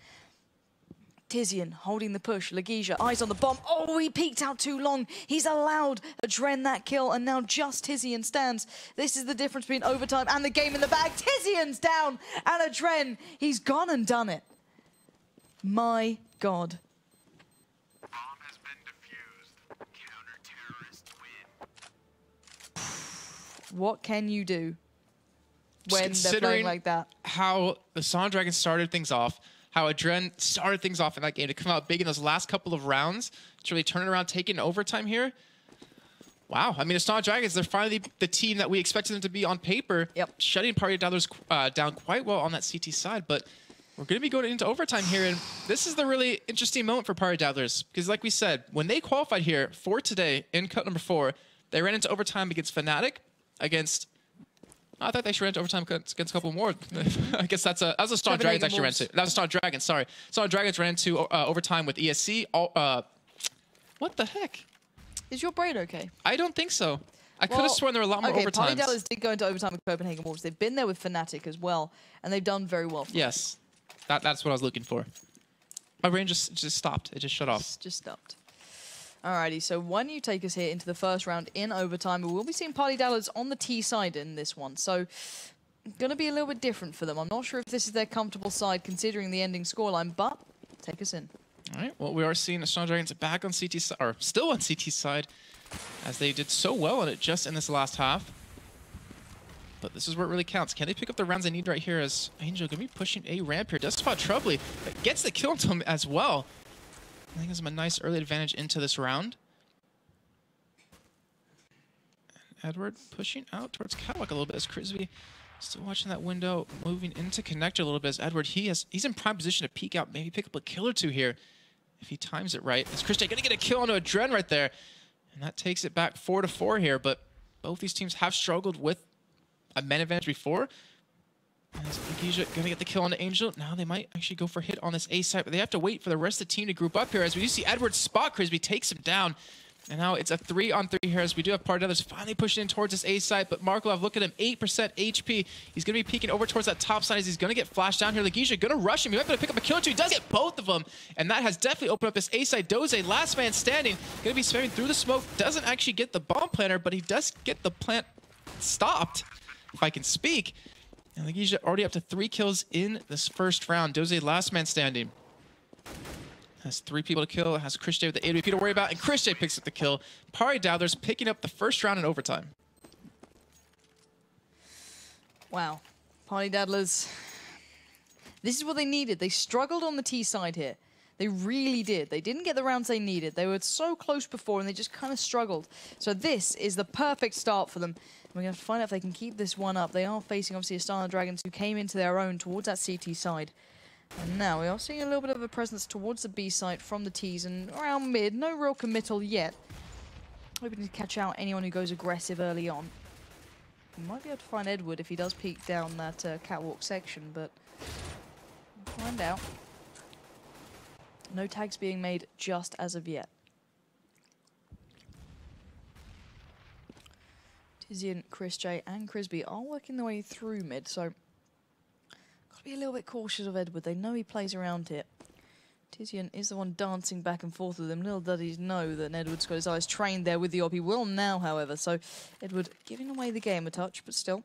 Speaker 2: Tizian holding the push. Legesia, eyes on the bomb. Oh, he peeked out too long. He's allowed Adren that kill, and now just Tizian stands. This is the difference between overtime and the game in the bag. Tizian's down, and Adren, he's gone and done it. My God. What can you do when they're playing like that?
Speaker 1: How the Astana Dragons started things off, how Adren started things off in that game to come out big in those last couple of rounds to really turn it around, take it in overtime here. Wow, I mean, Astana Dragons, they're finally the team that we expected them to be on paper.
Speaker 2: Yep.
Speaker 1: Shutting Party Dabblers down quite well on that CT side, but we're going to be going into overtime here, and this is the really interesting moment for Party Dabblers, because like we said, when they qualified here for today in cut number 4, they ran into overtime against Fnatic, against... I thought they should run into overtime against a couple more. I guess that was a Star Dragons actually ran into. That was Star Dragons, sorry. Star Dragons ran into overtime with ESC. What the heck?
Speaker 2: Is your brain okay?
Speaker 1: I don't think so. I could have sworn there were a lot more overtimes.
Speaker 2: Party Dabblers did go into overtime with Copenhagen Wolves. They've been there with Fnatic as well, and they've done very well.
Speaker 1: Yes, that's what I was looking for. My brain just stopped. It just shut off.
Speaker 2: Just stopped. Alrighty, so why don't you take us here into the first round in overtime? We will be seeing Party Dabblers on the T side in this one, so going to be a little bit different for them. I'm not sure if this is their comfortable side considering the ending scoreline, but take us in.
Speaker 1: All right, well, we are seeing the Astana Dragons back on CT side, or still on CT side, as they did so well on it just in this last half. But this is where it really counts. Can they pick up the rounds they need right here, as Angel going to be pushing a ramp here. Does spot Troubly, but gets the kill into him as well. I think gives him a nice early advantage into this round. And Edward pushing out towards Catwalk a little bit as Crisby still watching that window, moving into connector a little bit as Edward. He's in prime position to peek out, maybe pick up a kill or two here if he times it right. As Christian going to get a kill onto a Dren right there. And that takes it back 4-4 here, but both these teams have struggled with a man advantage before. As Legesia going to get the kill on the Angel. Now they might actually go for hit on this A side, but they have to wait for the rest of the team to group up here. As we do see Edward spot Crisby, takes him down. And now it's a 3-on-3 here as we do have Party Dabblers finally pushing in towards this A side. But Markelov, look at him, 8% HP. He's going to be peeking over towards that top side as he's going to get flashed down here. Legesia going to rush him. He might be able to pick up a kill or two. He does get both of them. And that has definitely opened up this A side. Doze, last man standing, going to be spamming through the smoke. Doesn't actually get the bomb planter, but he does get the plant stopped, if I can speak. And Legesia already up to 3 kills in this first round. Doze, last man standing. Has 3 people to kill. Has Christian with the AWP to worry about. And Christian picks up the kill. Party Dabblers picking up the first round in overtime.
Speaker 2: Wow. Party Dabblers. This is what they needed. They struggled on the T side here. They really did. They didn't get the rounds they needed. They were so close before and they just kind of struggled. So this is the perfect start for them. We're going to have to find out if they can keep this one up. They are facing, obviously, Astana Dragons, who came into their own towards that CT side. And now we are seeing a little bit of a presence towards the B side from the Ts and around mid. No real committal yet. Hoping to catch out anyone who goes aggressive early on. We might be able to find Edward if he does peek down that catwalk section, but we'll find out. No tags being made just as of yet. Tizian, Chris J, and Crisby are working their way through mid, so gotta be a little bit cautious of Edward. They know he plays around here. Tizian is the one dancing back and forth with him. Little duddies know that Edward's got his eyes trained there with the op. He will now, however, so Edward giving away the game a touch, but still,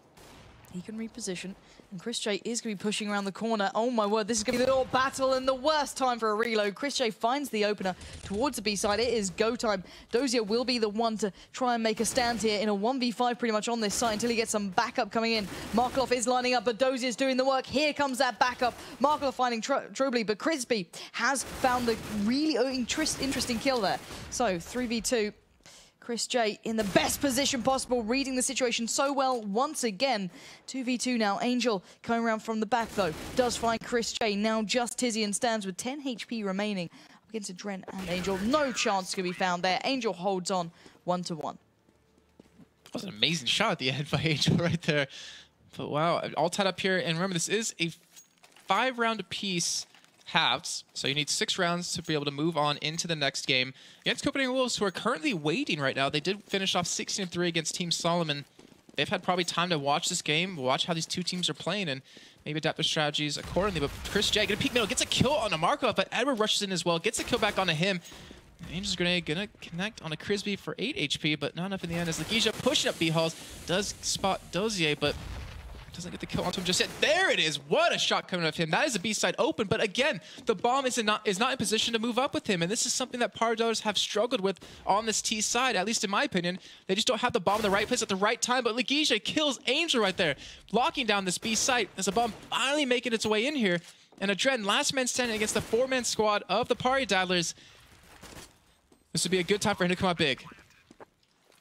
Speaker 2: he can reposition. And Chris J is going to be pushing around the corner. Oh my word, this is going to be the little battle and the worst time for a reload. Chris J finds the opener towards the B side. It is go time. Dozier will be the one to try and make a stand here in a 1v5 pretty much on this side until he gets some backup coming in. Markelov is lining up, but Dozier's doing the work. Here comes that backup. Markelov finding Troubly, but Crisby has found the really interesting kill there. So 3v2. Chris J in the best position possible, reading the situation so well once again. 2v2 now. Angel coming around from the back, though. Does find Chris J. Now just Tizian stands with 10 HP remaining. Up against Dren and Angel. No chance to be found there. Angel holds on 1-1.
Speaker 1: That was an amazing shot at the end by Angel right there. But wow, all tied up here. And remember, this is a 5-round apiece halves, so you need 6 rounds to be able to move on into the next game against Copenhagen Wolves, who are currently waiting right now. They did finish off 16-3 against Team Solomon. They've had probably time to watch this game, watch how these two teams are playing, and maybe adapt their strategies accordingly. But Chris J gonna peek middle, gets a kill on a Markov, but Edward rushes in as well, gets a kill back onto him. Angel's Grenade gonna connect on a Crisby for 8 HP, but not enough in the end as Legesia pushing up B-Halls, does spot Dozier, but doesn't get the kill onto him just yet. There it is. What a shot coming out of him. That is the B side open. But again, the bomb is not in position to move up with him. And this is something that Party Dabblers have struggled with on this T side, at least in my opinion. They just don't have the bomb in the right place at the right time. But Legesia kills Angel right there, locking down this B site as the bomb finally making its way in here. And Adren, last man standing against the 4-man squad of the Party Dabblers. This would be a good time for him to come out big.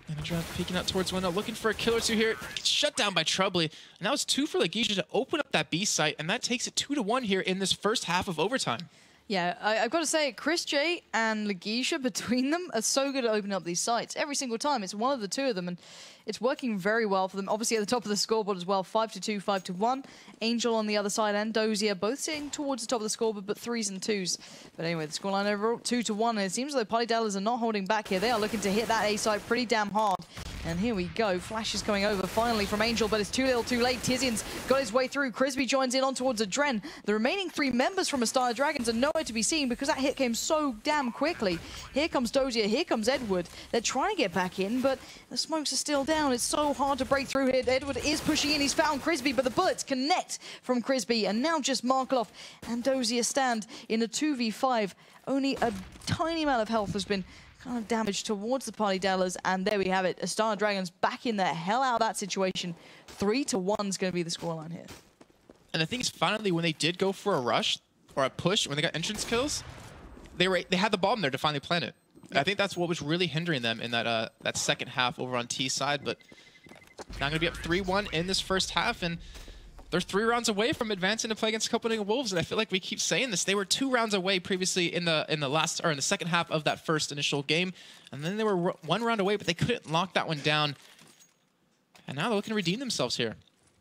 Speaker 1: And Adren peeking out towards window, looking for a kill or two here. Gets shut down by Trubly. And that was 2 for Legeisha to open up that B site, and that takes it 2-1 here in this first half of overtime.
Speaker 2: Yeah, I've got to say, Chris J and Legeisha, between them, are so good at opening up these sites. Every single time, it's one of the two of them, and it's working very well for them. Obviously, at the top of the scoreboard as well, 5-2, 5-1. Angel on the other side and Dozier both sitting towards the top of the scoreboard, but 3s and 2s. But anyway, the scoreline overall, 2-1, and it seems like the Party Dallas are not holding back here. They are looking to hit that A site pretty damn hard. And here we go. Flash is coming over finally from Angel, but it's too little too late. Tizian's got his way through. Crisby joins in on towards Adren. The remaining 3 members from Astana Dragons are nowhere to be seen because that hit came so damn quickly. Here comes Dozier. Here comes Edward. They're trying to get back in, but the smokes are still down. It's so hard to break through here. Edward is pushing in. He's found Crisby, but the bullets connect from Crisby. And now just Markloff and Dozier stand in a 2v5. Only a tiny amount of health has been kind of damage towards the Party Dallas, and there we have it. Astana Dragons back in the hell out of that situation. 3-1 is going to be the scoreline here.
Speaker 1: And the thing is, finally, when they did go for a rush or a push, when they got entrance kills, they had the bomb there to finally plant it. Yep. I think that's what was really hindering them in that that second half over on T side. But now going to be up 3-1 in this first half, and they're 3 rounds away from advancing to play against Copenhagen Wolves, and I feel like we keep saying this. They were 2 rounds away previously in the second half of that first initial game, and then they were 1 round away, but they couldn't lock that one down. And now they're looking to redeem themselves here.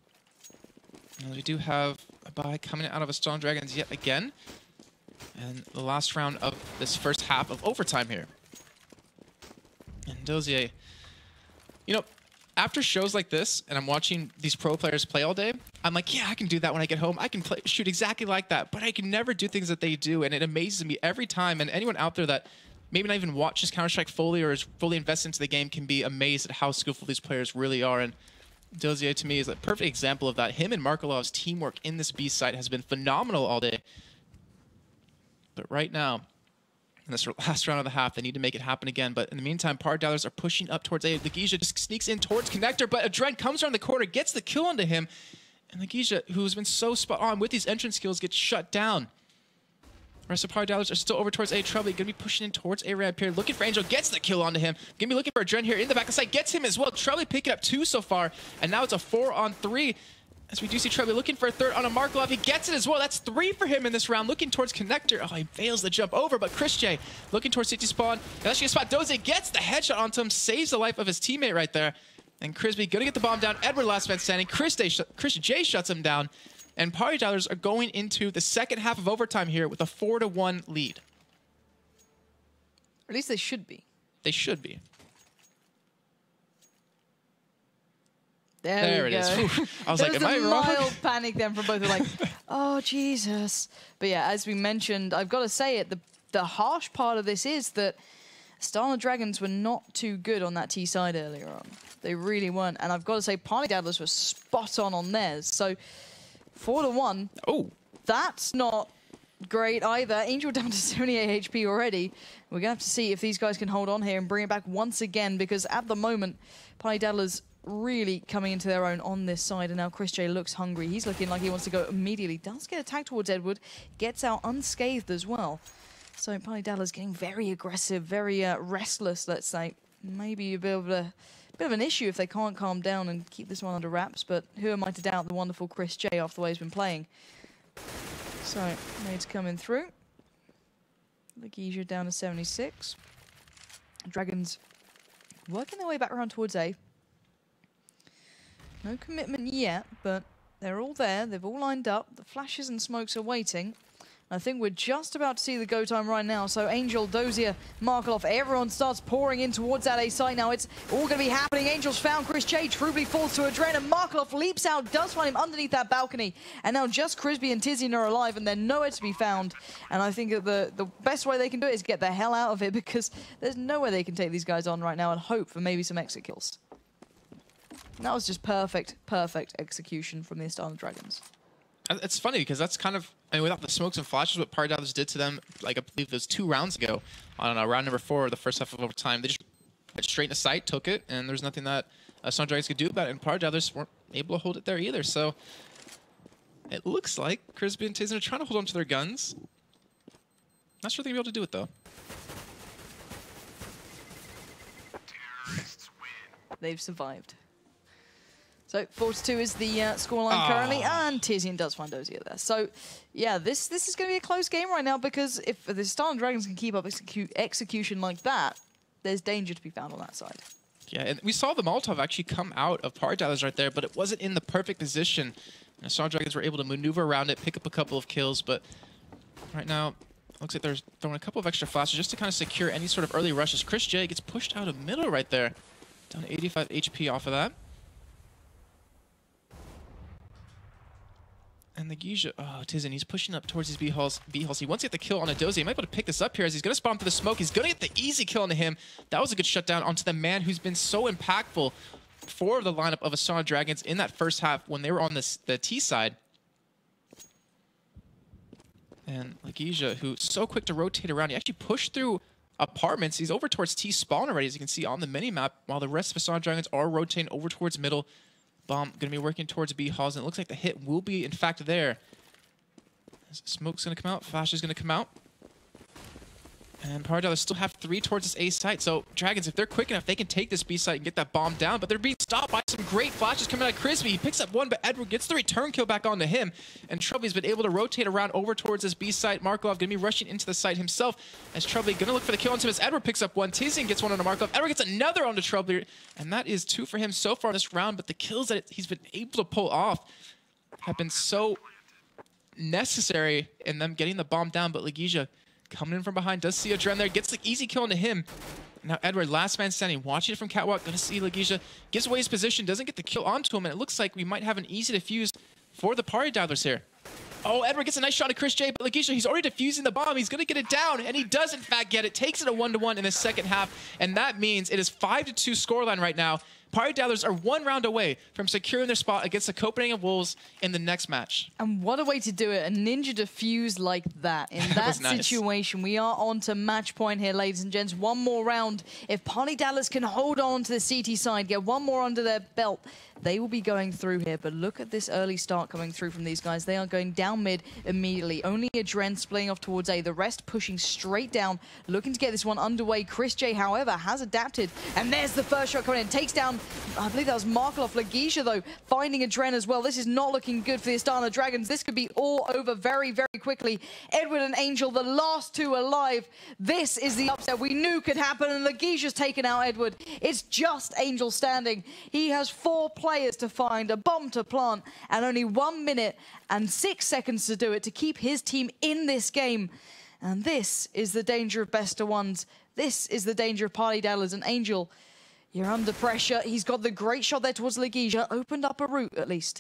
Speaker 1: And we do have a bye coming out of Astana Dragons yet again, and the last round of this first half of overtime here. And Dozier, you know, after shows like this, and I'm watching these pro players play all day, I'm like, yeah, I can do that when I get home. I can shoot exactly like that, but I can never do things that they do, and it amazes me every time. And anyone out there that maybe not even watches Counter-Strike fully or is fully invested into the game can be amazed at how skillful these players really are. And Dozier, to me, is a perfect example of that. Him and Markolov's teamwork in this B site has been phenomenal all day. But right now, in this last round of the half, they need to make it happen again. But in the meantime, Party Dallas are pushing up towards A. Legeisha just sneaks in towards Connector, but Adren comes around the corner, gets the kill onto him. And Legeisha, who's been so spot on with these entrance skills, gets shut down. The rest of Party Dallas are still over towards A. Trubly, going to be pushing in towards A right up here. Looking for Angel, gets the kill onto him. Going to be looking for Adren here in the back of the site, gets him as well. Trubly picking up 2 so far, and now it's a 4-on-3. As we do see Trubly looking for a 3rd on a Markov. He gets it as well. That's 3 for him in this round. Looking towards Connector. Oh, he fails the jump over, but Chris J looking towards CT spawn. And actually a spot. Dozier gets the headshot onto him, saves the life of his teammate right there. And Crisby gonna get the bomb down. Edward last man standing. Chris J shuts him down. And Party Dallas are going into the second half of overtime here with a 4-1 lead.
Speaker 2: Or at least they should be.
Speaker 1: They should be.
Speaker 2: There
Speaker 1: it
Speaker 2: go.
Speaker 1: is. Whew. I was like, am I wrong?
Speaker 2: Mild panic then from both. Like, oh, Jesus. But yeah, as we mentioned, I've got to say it, the harsh part of this is that Astana Dragons were not too good on that T side earlier on. They really weren't. And I've got to say, Party Dallas was spot on theirs. So 4-1.
Speaker 1: Oh.
Speaker 2: That's not great either. Angel down to 78 HP already. We're going to have to see if these guys can hold on here and bring it back once again, because at the moment, Party Dallas really coming into their own on this side, and now Chris J looks hungry. He's looking like he wants to go immediately. Does get attacked towards Edward, gets out unscathed as well. So Party Dallas getting very aggressive, very restless, let's say. Maybe a bit of an issue if they can't calm down and keep this one under wraps, but who am I to doubt the wonderful Chris J after the way he's been playing. So, nades coming through. Legeisha down to 76. Dragons working their way back around towards A. No commitment yet, but they're all there. They've all lined up. The flashes and smokes are waiting. I think we're just about to see the go time right now. So Angel, Dozier, Markov, everyone starts pouring in towards that A site now. It's all going to be happening. Angel's found Chris J. Trubly falls to Adren, and Markov leaps out, does find him underneath that balcony. And now just Crisby and Tizian are alive, and they're nowhere to be found. And I think that the best way they can do it is get the hell out of it, because there's no way they can take these guys on right now and hope for maybe some exit kills. And that was just perfect execution from the Astana Dragons.
Speaker 1: It's funny because that's kind of, I mean, without the smokes and flashes, what Party Dallas did to them, like I believe it was 2 rounds ago on round number 4 of the first half of overtime. They just went straight into sight, took it, and there's nothing that Astana Dragons could do about it. And Party Dallas weren't able to hold it there either. So it looks like Crisby and Tizian are trying to hold on to their guns. Not sure they're going to be able to do it though.
Speaker 2: they've survived. So 4-2 is the scoreline currently, and Tizian does find Ozia there. So yeah, this is going to be a close game right now, because if the Star Dragons can keep up execution like that, there's danger to be found on that side.
Speaker 1: Yeah, and we saw the Molotov actually come out of Party Dialers right there, but it wasn't in the perfect position. Star Dragons were able to maneuver around it, pick up a couple of kills, but right now, looks like they're throwing a couple of extra flashes just to kind of secure any sort of early rushes. Chris J gets pushed out of middle right there. Down to 85 HP off of that. And the Gija, oh, Tizian, he's pushing up towards his B-Halls. He wants to get the kill on Adozi. He might be able to pick this up here as he's going to spawn through the smoke. He's going to get the easy kill onto him. That was a good shutdown onto the man who's been so impactful for the lineup of Astana Dragons in that first half when they were on the T side. And Legija, who's so quick to rotate around, he actually pushed through apartments. He's over towards T spawn already, as you can see on the mini-map, while the rest of Astana Dragons are rotating over towards middle. Bomb going to be working towards B-Halls, and it looks like the hit will be, in fact, there. Smoke's going to come out. Flash is going to come out. And Party Dialers still have 3 towards this A site. So Dragons, if they're quick enough, they can take this B site and get that bomb down. But they're being stopped by some great flashes coming out of Crispy. He picks up one, but Edward gets the return kill back onto him. And Troubley's been able to rotate around over towards this B site. Markov going to be rushing into the site himself. As Troubley going to look for the kill onto him as Edward picks up one. Tizian gets one onto Markov. Edward gets another onto Troubley. And that is 2 for him so far in this round. But the kills that he's been able to pull off have been so necessary in them getting the bomb down. But Legija coming in from behind, does see a Dren there, gets the easy kill into him. Now Edward, last man standing, watching it from Catwalk, gonna see Legija, gives away his position, doesn't get the kill onto him, and it looks like we might have an easy defuse for the Party Dialers here. Oh, Edward gets a nice shot at Chris J, but Legija, he's already defusing the bomb. He's gonna get it down, and he does in fact get it. Takes it a 1-1 in the second half, and that means it is 5-2 scoreline right now. Party Dialers are 1 round away from securing their spot against the Copenhagen Wolves in the next match.
Speaker 2: And what a way to do it. A ninja defuse like that. In that situation, we are on to match point here, ladies and gents. 1 more round. If Party Dialers can hold on to the CT side, get 1 more under their belt, they will be going through here. But look at this early start coming through from these guys. They are going down mid immediately. Only a Dren splitting off towards A. The rest pushing straight down, looking to get this one underway. Chris J, however, has adapted. And there's the first shot coming in. Takes down, I believe that was Markov. Legija, though, finding a Dren as well. This is not looking good for the Astana Dragons. This could be all over very, very quickly. Edward and Angel, the last 2 alive. This is the upset we knew could happen, and Legija's taken out Edward. It's just Angel standing. He has 4 players to find, a bomb to plant, and only 1 minute and 6 seconds to do it to keep his team in this game. And this is the danger of best of ones. This is the danger of Party Dialers. And Angel, you're under pressure. He's got the great shot there towards Legija. Opened up a route at least.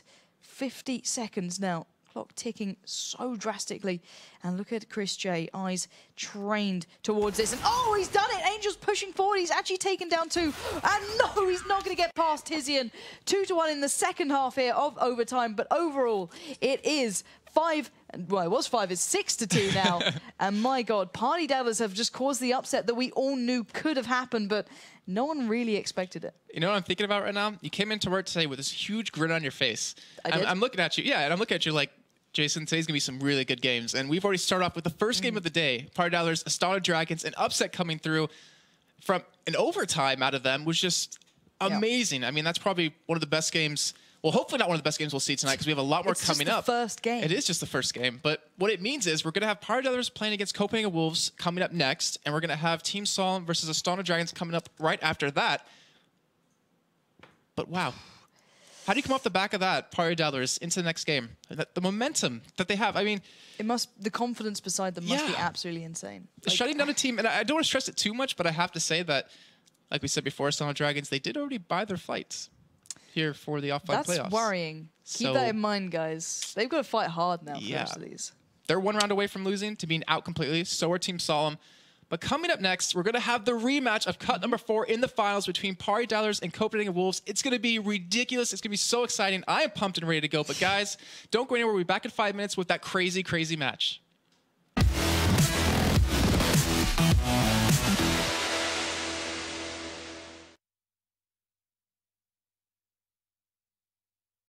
Speaker 2: 50 seconds now. Clock ticking so drastically. And look at Chris J, eyes trained towards this. And oh, he's done it! Angel's pushing forward. He's actually taken down 2. And no, he's not going to get past Tizian. 2-1 in the second half here of overtime. But overall, it is 5. Well, it was 5. It's 6-2 now. And my God, Party Dialers have just caused the upset that we all knew could have happened, but no one really expected it.
Speaker 1: You know what I'm thinking about right now? You came into work today with this huge grin on your face. I'm looking at you. Yeah, and I'm looking at you like, Jason, today's going to be some really good games. And we've already started off with the first game of the day. Party Dialers, Astana Dragons, an upset coming through from an overtime out of them was just amazing. I mean, that's probably one of the best games. Well, hopefully not one of the best games we'll see tonight because we have a lot more coming up.
Speaker 2: It's just the first game.
Speaker 1: It is just the first game. But what it means is we're going to have Party Dialers playing against Copenhagen Wolves coming up next. And we're going to have Team Solemn versus Astana Dragons coming up right after that. But wow. How do you come off the back of that, Party Dialers, into the next game? The momentum that they have. I mean,
Speaker 2: the confidence beside them must be absolutely insane. Like,
Speaker 1: shutting down a team, and I don't want to stress it too much, but I have to say that, like we said before, Astana Dragons, they did already buy their flights here for the offline playoffs.
Speaker 2: That's worrying. Keep that in mind, guys. They've got to fight hard now for the rest of these.
Speaker 1: They're 1 round away from losing, to being out completely. So are Team Solemn. But coming up next, we're going to have the rematch of cut number 4 in the finals between Party Dialers and Copenhagen Wolves. It's going to be ridiculous. It's going to be so exciting. I am pumped and ready to go. But guys, don't go anywhere. We'll be back in 5 minutes with that crazy, crazy match.